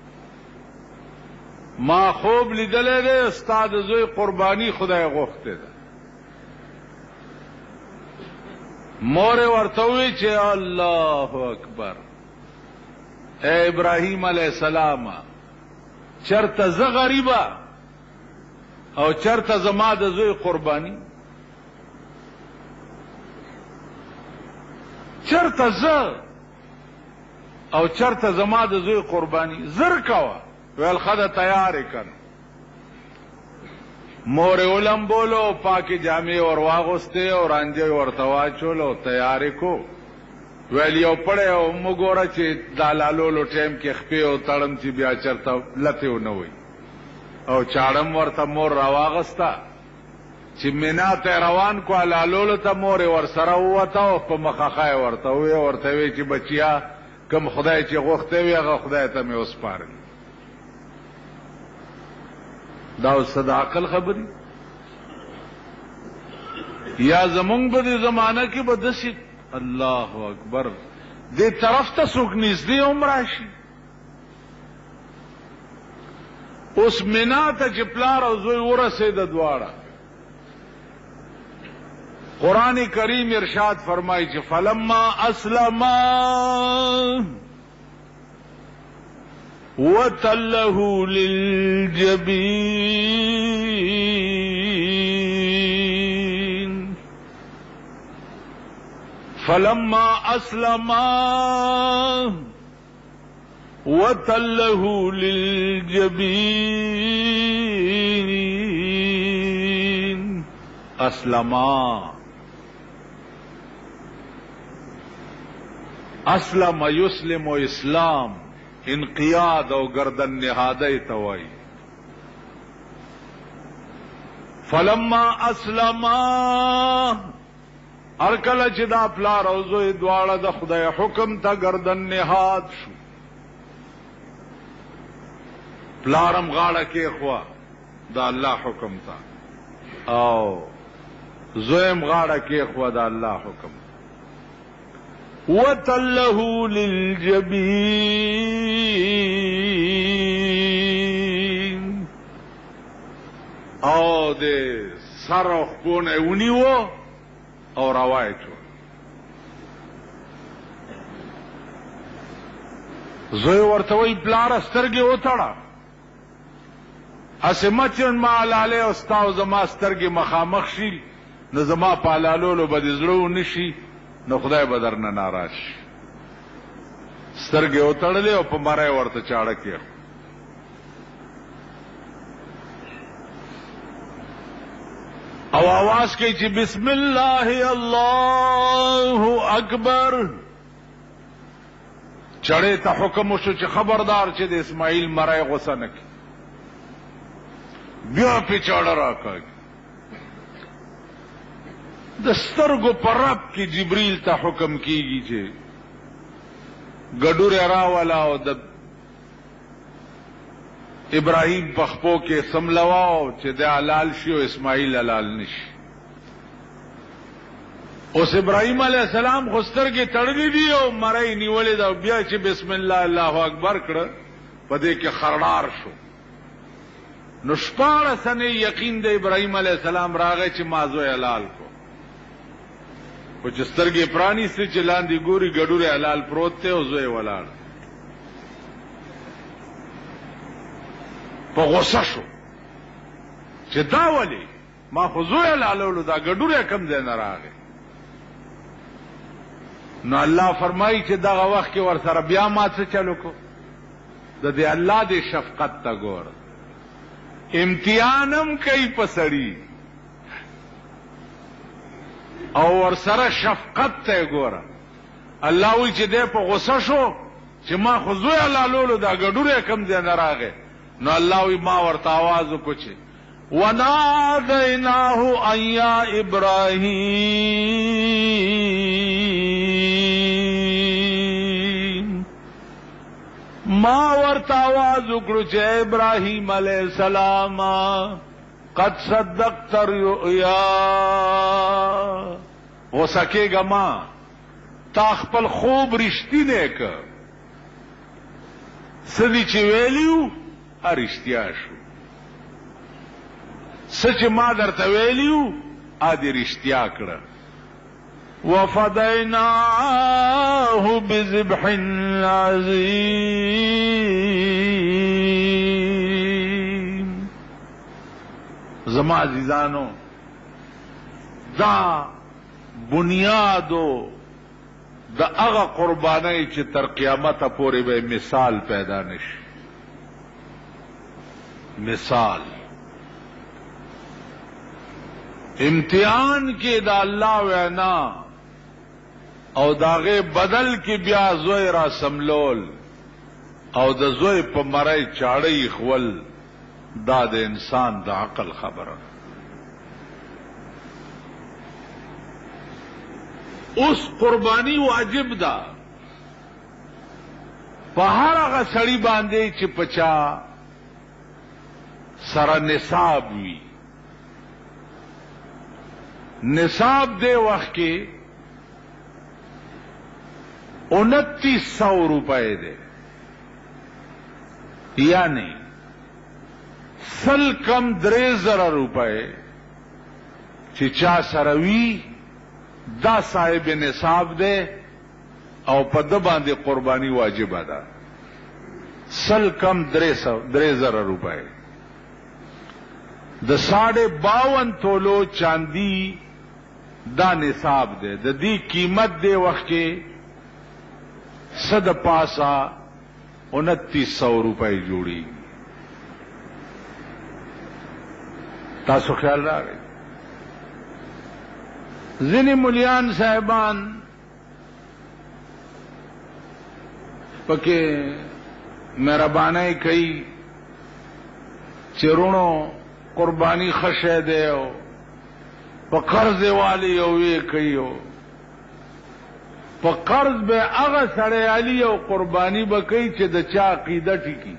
ما خوب لیدلې ده استاد زوی قربانی خدای غوښته ده. مور ورته وی چې الله اکبر، اے ابراهیم علیہ السلام، چرته زه غریبه او چرته زما د زوی قربانی، چرته زه او چرته زما د زوی قربانی، زر کوه. ویل خدا تیار کن. مور علم بولو، پاکی جامع اور واغسته اور رانجه ورته واچولو، تیار کو. ویل یو پړی او مګوره چې دا لالولو ټیم کې خپې او تړم چې بیا چرته لته ونه وي، او چاړم ورته مور راواغسته چې مینا ته روان کو، لالولو ته مور ورسره ووته او په مخخه ورته وی چې بچیا کم خدای چې غوښته وي هغه خدای ته مې وسپارل. دا اوس د عقل خبرې یا زمونږ په دې زمانه کې به داسې الله اکبر. دې طرف ته څوک نږدې هم راشي. اوس منا ته چې پلار او زوی ورسېده دواړه، قرآن کریم ارشاد فرمایي چې فلما اسلما وتله للجبین، فلما اسلما وتله للجبین. اسلما، اسلم یسلم و اسلام انقیاد او گردن نهاده توای. فلما اسلما، ارکل چې دا پلار او زوی دواړه د خدای حکم ته گردن نهاد شو، پلارم غاړه کې خوا دا الله حکم ته، او زویم غاړه کې خوا دا الله حکم. وَتَلَّهُ لِلْجَبِينِ، او دے سر او خپونه ونیو او روایت شو. زوی ورته وی پلار سترګې وتړه، اسمچن ما لاله او استاو زما سترګې مخامخ شي نو زما پالالولو به زړه نشي، نو خدای به درنه ناراض شي. سترګې وتړلې او په مړی ورته چاړه کې. او आवाज کوي چې بسم الله الله اکبر. چړې ته حکم وشو چې خبردار چې د اسماعیل مړی غوسه نه کړي، بیا په چاړه راکاږي. د سترګو پر رب کې جبريل ته حکم کیږي چې ګډوره راولا او د ابراهیم په خپو کې سملواو چې د حلال شي او اسماعیل حلال نشي. اوس ابراهیم علیه السلام خو سترګې تړلې دي او مړی نیولې ده، بیا چې بسم الله الله اکبر کړه په دې کې خردار شو. نو شپاړه سنې یقین د ابراهیم علیه السلام راغی چې ما زوی حلال کو، خو چې سترګې پرانیستې چې لاندې ګوري ګډوره حلال پروت دی او زوی ولاړ. په غوسه شو چې دا ولې ما خو زوی حلالولو، دا ګډوره کم ځای نه راغی. نو الله فرمایي چې دغه وخت کې ورسره بیا ما څه چلو کو. د دې الله دې شفقت ته ګور، امتحانم کوي په سړي او ورسره شفقت ته ګوره. الله وی چې دې په غوسه شو چې ما خو زوی حلالولو، دا ګډوره کم ځای نه راغی. نو الله وی ما ورته आवाज وکړ چې ونادیناه ان یا ابراهیم، ما ورته आवाज وکړو چې ابراهیم علیه السلام قد صدقت الرؤيا. وسکیګه ما تا خپل خوب رښتینه ک، سدي چې ویلیو رښتیا شو، سچ ما درته ویلیو ا دې رښتیا کړه. وفدیناه بذبح عظیم. زما عزیزانو، دا بنیادو د هغه قربانۍ چې تر قیامت پورې به مثال پیدا نشي. مثال امتحان کې د الله وینا او داغه بدل کې بیا زوی را سملول او د زوی په مړی چاړی خول، دا د انسان د عقل خبره. اوس قربانی واجب ده په هر هغه سړی باندې چې پچا سره نصاب وي. نصاب دے وقت کې 2900 روپے دے، یعنی سل کم 3000 روپے چې چا سروي دا صاحب نصاب دے او په د باندې قربانی واجب ده. سل کم 3000 روپے د 52 تولو چاندی دا نصاب دے. د دې قیمت دے وخت کې صد پاسا 2900 روپے جوړي. تاسو خیال راغی. ځینې ملیان صاحبان پکې مهرباني کوي چې رونو قربانی خشه دی او په قرض والی او وی کوي په قرض به هغه سړی علی او قربانی به کوي چې د چا عقیده ټیکی.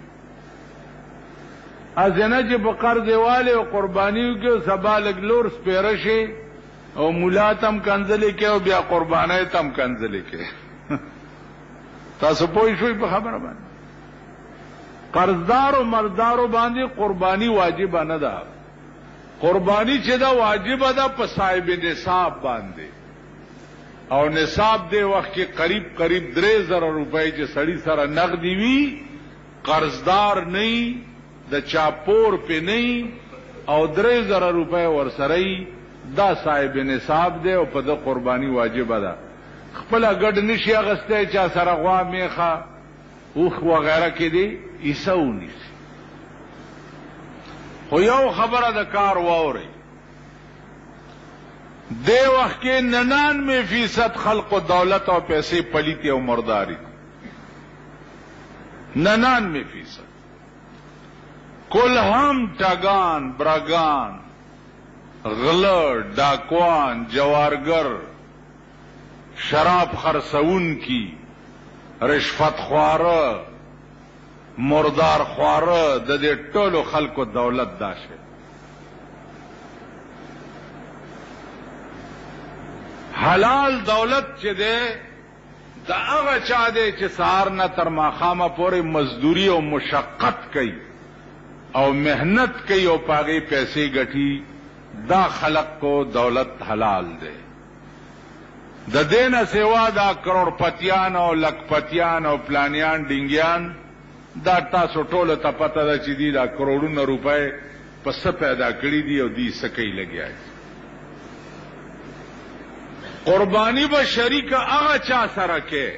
ازنه چې په قرض والی او قربانی کې سبا لګ لور سپیره شي او مولا تم کنځلې کې او بیا قربانای تم کنځلې کې. تاسو پوه شئ په خبره باندې. قرضدار او مردارو باندې قربانی واجب نه ده. قربانی چې دا واجب ده په صاحب نصاب باندې، او نصاب دی وخت کې قریب 3000 روپے چې سړی سره نقدي وي، قرضدار نه د چاپور په نه او 3000 روپے ورسره دا صاحب نصاب دی او په د قربانی واجب ده. خپل ګډ نشي اغسته چا سره غوا میخه اوخ وغیرہ کې دی ایساونی. خو یو خبره د کار واوري، دی وخت کې 99% خلق و دولت او پیسې پلیتی او مرداری. 99% کل هم ټاګان براګان غلر ډاکوان جوارگر شراب خرسون کی رشوت خواره مردار خواره د دې ټولو خلکو دولت داشه. حلال دولت چې ده د هغه چا دی چې سهار نه تر ماښامه پورې مزدوری او مشقت کوي او محنت کوي او پاغې پیسې ګټي. دا خلق کو دولت حلال دے. د دین سیوا دا کروڑپتیان او لکپتیان او پلانیان ډینګیان دا تاسو ټول ته پته ده چې دی دا کروڑونه روپے پس پیدا کړی دی او دی سکی لګیا. قربانی به شریک هغه چا سره کې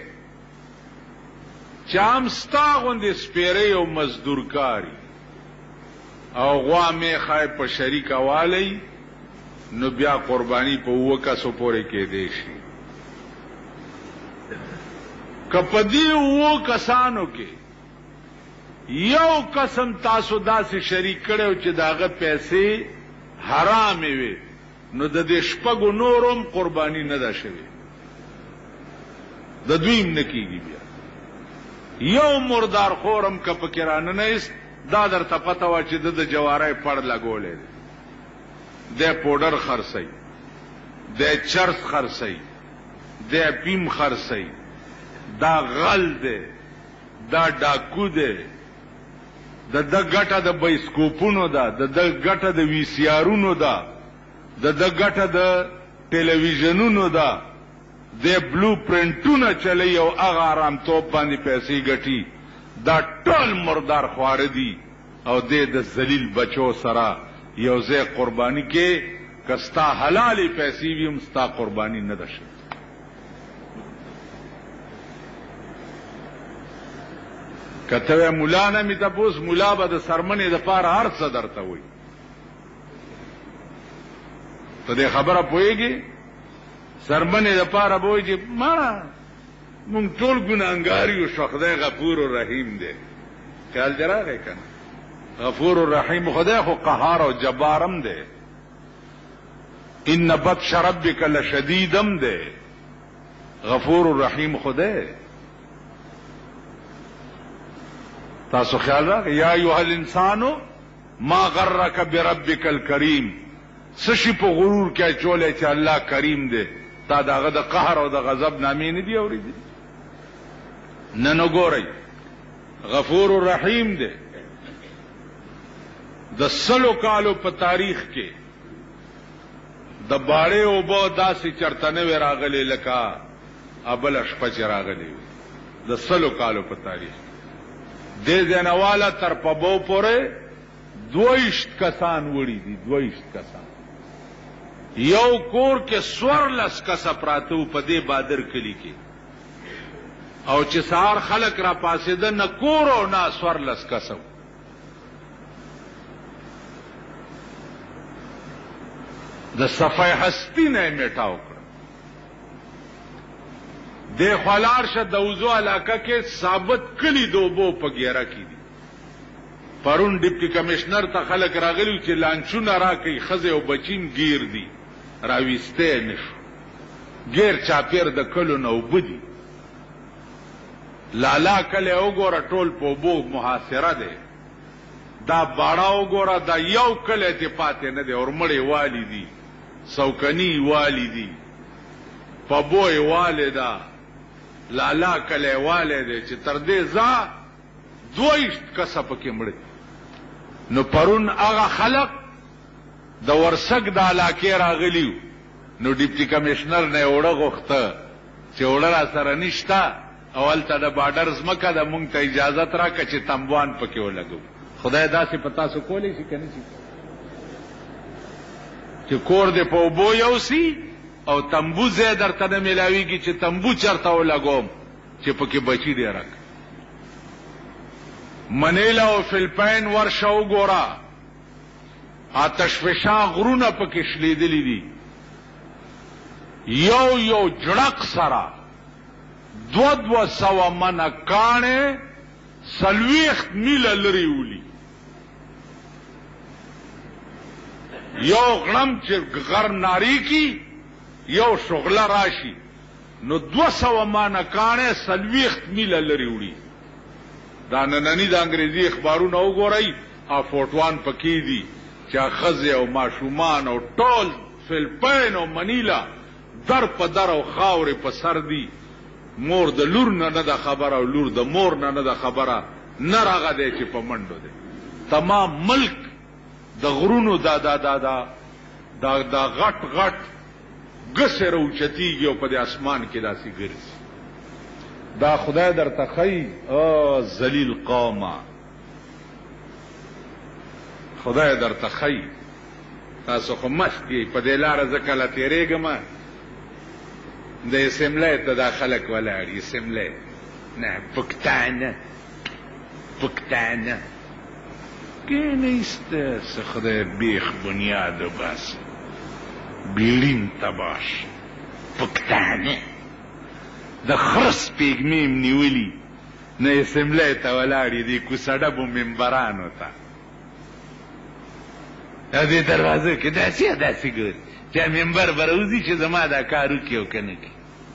چامستا غوندې سپیره او مزدورکاری او غوا میخای په شریک والی، نو بیا قربانی په وکاسو پورې کې دی شي. کپدی وو کسانو کې یو قسم تاسو داسې شریک کړو چې داغه پیسې حرام وي، نو د دې شپږو نورم قربانی نه ده شوی، د دویم نکیږي. بیا یو مردار خورم کپ کرانه نه است دا در ته پته وا چې د جوارای پړ لګولې د پودر خرسي د چرس خرسي د پیم خرسي دا غل ده دا ډاکو ده د ګټه د بایسکوپونو ده د ګټه د وی سی آرونو ده د ګټه د ټلویزیونونو ده د بلو پرنټونه چلی او هغه آرام توپ باندې پیسې ګټي. دا ټول مردار خوار دي او د ذلیل بچو سره یو ځای قربانی کې کستا حلالي پیسې وي هم ستا قربانی نه ده شي. کته مولانا می تاسو مولا به د سرمنې د پاره هر څه درته وي. ته دې خبره پوهیږي سرمنې د پاره بوي چې ما مونږ ټول ګناهګار یو، خدای غفور و رحیم دی. خیال جراغه کنه غفور و رحیم خدای خو قهار او جبارم دی. ان بطش ربک لشدیدم دی. غفور و رحیم خدای. تاسو خیال راغی یا ایها الانسان ما غرک بربک الکریم. سشي په غرور کې چولې چې الله کریم دی، تا داغه د قهر او د غضب نامې نه دی اورېدلې. نن وګورئ غفور الرحیم دی. د 100 کالو په تاریخ کې د باړې اوبه داسې چرته نه وې راغلې لکه ابله شپه چې راغلې وي د 100 کالو په تاریخ. دې ځنواله تر پبو پورې 22 کسان وړي دي. 22 کسان یو کور کې 14 کسه پراته و په دې بادر کلی کې، او چې سهار خلک را پاسېده نه کور او نه 14 کسه. د صفای هستی نه میټاو کړ. د خلار شه د وزو علاقه کې ثابت کلی دوبو په ګیره کې دي. پرون ډیپټي کمشنر ته خلک راغلي چې لانچونه راکې خزه او بچیم گیر دي راويسته نشو. گیر چاپیر د کلو نو بدی لالا کله وګوره ټول په بو محاصره ده. دا باړه وګوره دا یو کله ته پاتې نه ده اور مړې والی دي سوکنی والی دي په بوې والدا لالا کله والده چې تر دې ځا 22 کسه پکې مړ. نو پرون هغه خلق د ورسک د علاقې راغلیو. نو ډیپټي کمشنر نه وړه غوښته چې وړه را سره نشتا اول ته د بارډر زمکه د مونږ ته اجازه راکړه چې تنبوان پکې ولګو. خدای داسې پتا سو کولی شي کنه چې کور دې په وبو یوسي او تنبو زه درته نه ملاویږي چې تنبو چرته ولګوم چې پکې بچی دی راک. منیلا او فلپین ورشه وګوره آتش فشان غرونه پکې شلیدلې دي. یو جړق سره 200 منه کانه 40 میله لري ولي. یو غړم چې غر ناری کی یو شغله راشي نو 200 منه کانه 40 میله لري وړي. دا نننی د انګریزي اخبارونه وګورئ افوټوان پکې دي چې خزه او ماشومان او ټول فلپین او منیلا در په در او خاورې په سر دي. مور د لور نه نه د خبره او لور د مور نه نه د خبره نه راغه دی چې په منډو دی. تمام ملک د غرونو دا غټ غټ ګسر او چتیږي او په اسمان کې داسې ګرځي. دا خدای درته خی او ذلیل قومه خدای درته خی. تاسو خو مخکې په دې لار ځکه لا تیرېږم د اسمبلی ته دا خلک ولاړ اسمبلی نه پښتانه کې نیسته څه خدای بیخ بنیاد بس بیلین تباش پښتانه د خرس پیګمیم نیولی نه اسمبلی ته ولاړې دي کوسډبو منبرانو ته دې دروازه کې داسې ګوري چې منبر بروزي چې زما دا کارو کې او کنه کې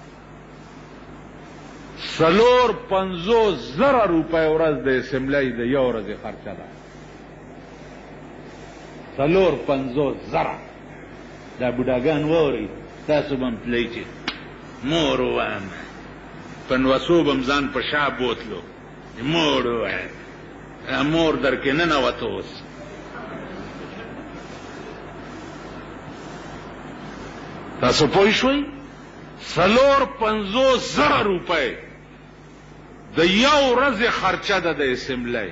450,000 روپۍ ورځ د اسمبلی د یو ورځې خرچه ده. 450,000 دا بوډاګان ووري تاسو به تلئ چې مور ووایم په نوسو به م ځان په شا بوتلو مور ووایم مور در کې ننوته اوس تاسو پوه شوئ 450,000 روپۍ د یو ورځې خرچه ده د اسمبلی.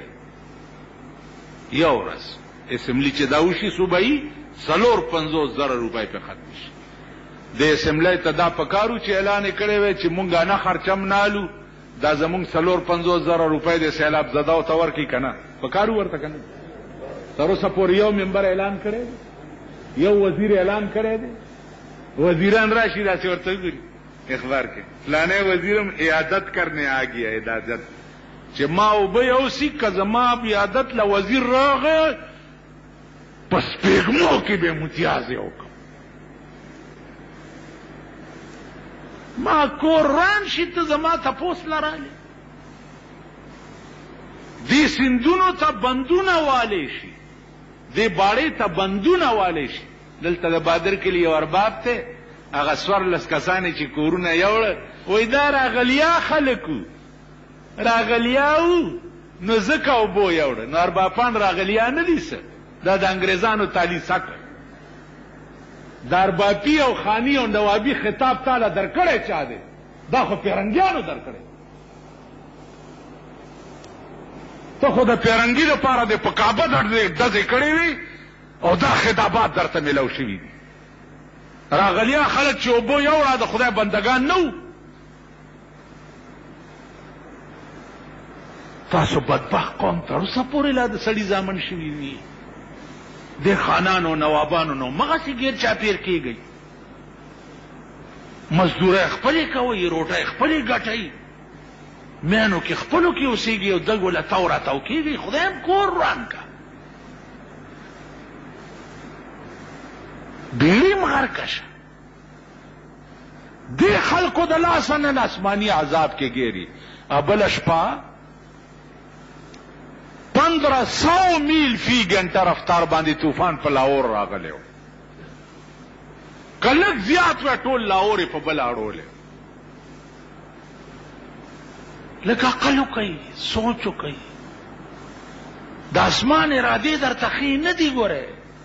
یو ورځ اسمبلی چې دا وشي صوبایي 450,000 روپۍ په ختم شي. د اسمبلی ته دا پکارو چې اعلان کړی وی چې مونږه نه خرچم نالو دا زمونږ 450,000 روپۍ د سیلاب زداو ته ورکړي کنه پکارو ورته کنه. تر اوسه پورې یو ممبر اعلان کړی یو وزیر اعلان کړی دی. وزیران راشي داسې ورته ګوري اخبار کې فلانه وزیرم عیادت کرنے آ گیا عیادت چې ما او به یو سکه زما عیادت له وزیر راغی پس پیغمو کې به متیازه وکړه ما قرآن شي ته زما تپوس لراله دې سندونو ته بندونه والی شي دې باړې ته بندونه والی شي. دلته د بادر کلی یو ارباب ته هغه 14 کسانې چې کورونه یوړ وای دا راغلیا خلکو راغلیاو نو ځکه اوبو یوړه. نو اربابان راغلیا نه دي څه، دا د انګریزانو تالیسه کړ. د اربابي او خاني او نوابي خطاب تعالی درکړی چا دی؟ دا خو پیرنګیانو درکړی. ته خو د پیرنګي لپاره د په کعبه ډزې کړې وي او دا خطابات درته میلاو شوي دي. راغلیا خلک چې اوبو یوړه د خدای بندگان نه وو. تاسو بدبخت قوم تر اوسه پورې لا د سړي زامن شوي وي. د خانانو نوابانو نو مغسې ګیر چاپیر کېږئ. مزدورۍ خپلې کوئ، روټۍ خپلې ګټئ، میانو کې خپلو کې اوسېږي او دګ وله تاو راتاو کېږي. خدای هم کور وران کا، بیړي م غرقه شه. دې خلکو د لاسه نن آسماني عذاب کې ګیري. بله شپه 1500 میل فی گھنٹه رفتار باندې طوفان په لاهور راغلی و. که لږ زیات وی ټول لاهور یې په بله اړولی. لکه عقل وکئ، سوچ وکئ. د اسمان ارادې درته ښې نه دي. ګورئ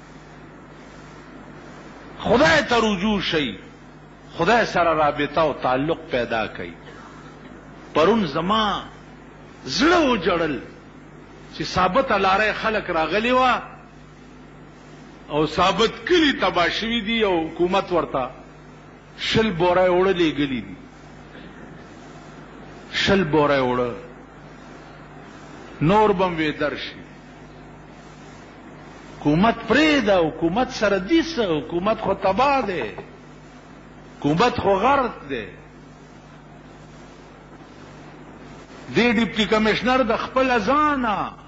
خدای ته رجوع شئ، خدای سره رابطه او تعلق پیدا کئ. پرون زما زړه وجړل چې ثابت لاره خلک راغلی وه او ثابت کلی تباه شوي دي او حکومت ورته 20 بوره اوړه لېږلي دي. 20 بوره اوړه نور به م ویدر شي. حکومت پرېږده، حکومت سره دي څه، حکومت خو تباه دی، حکومت خو غرق دی. دې ډیپټي کمشنر د خپله ځانه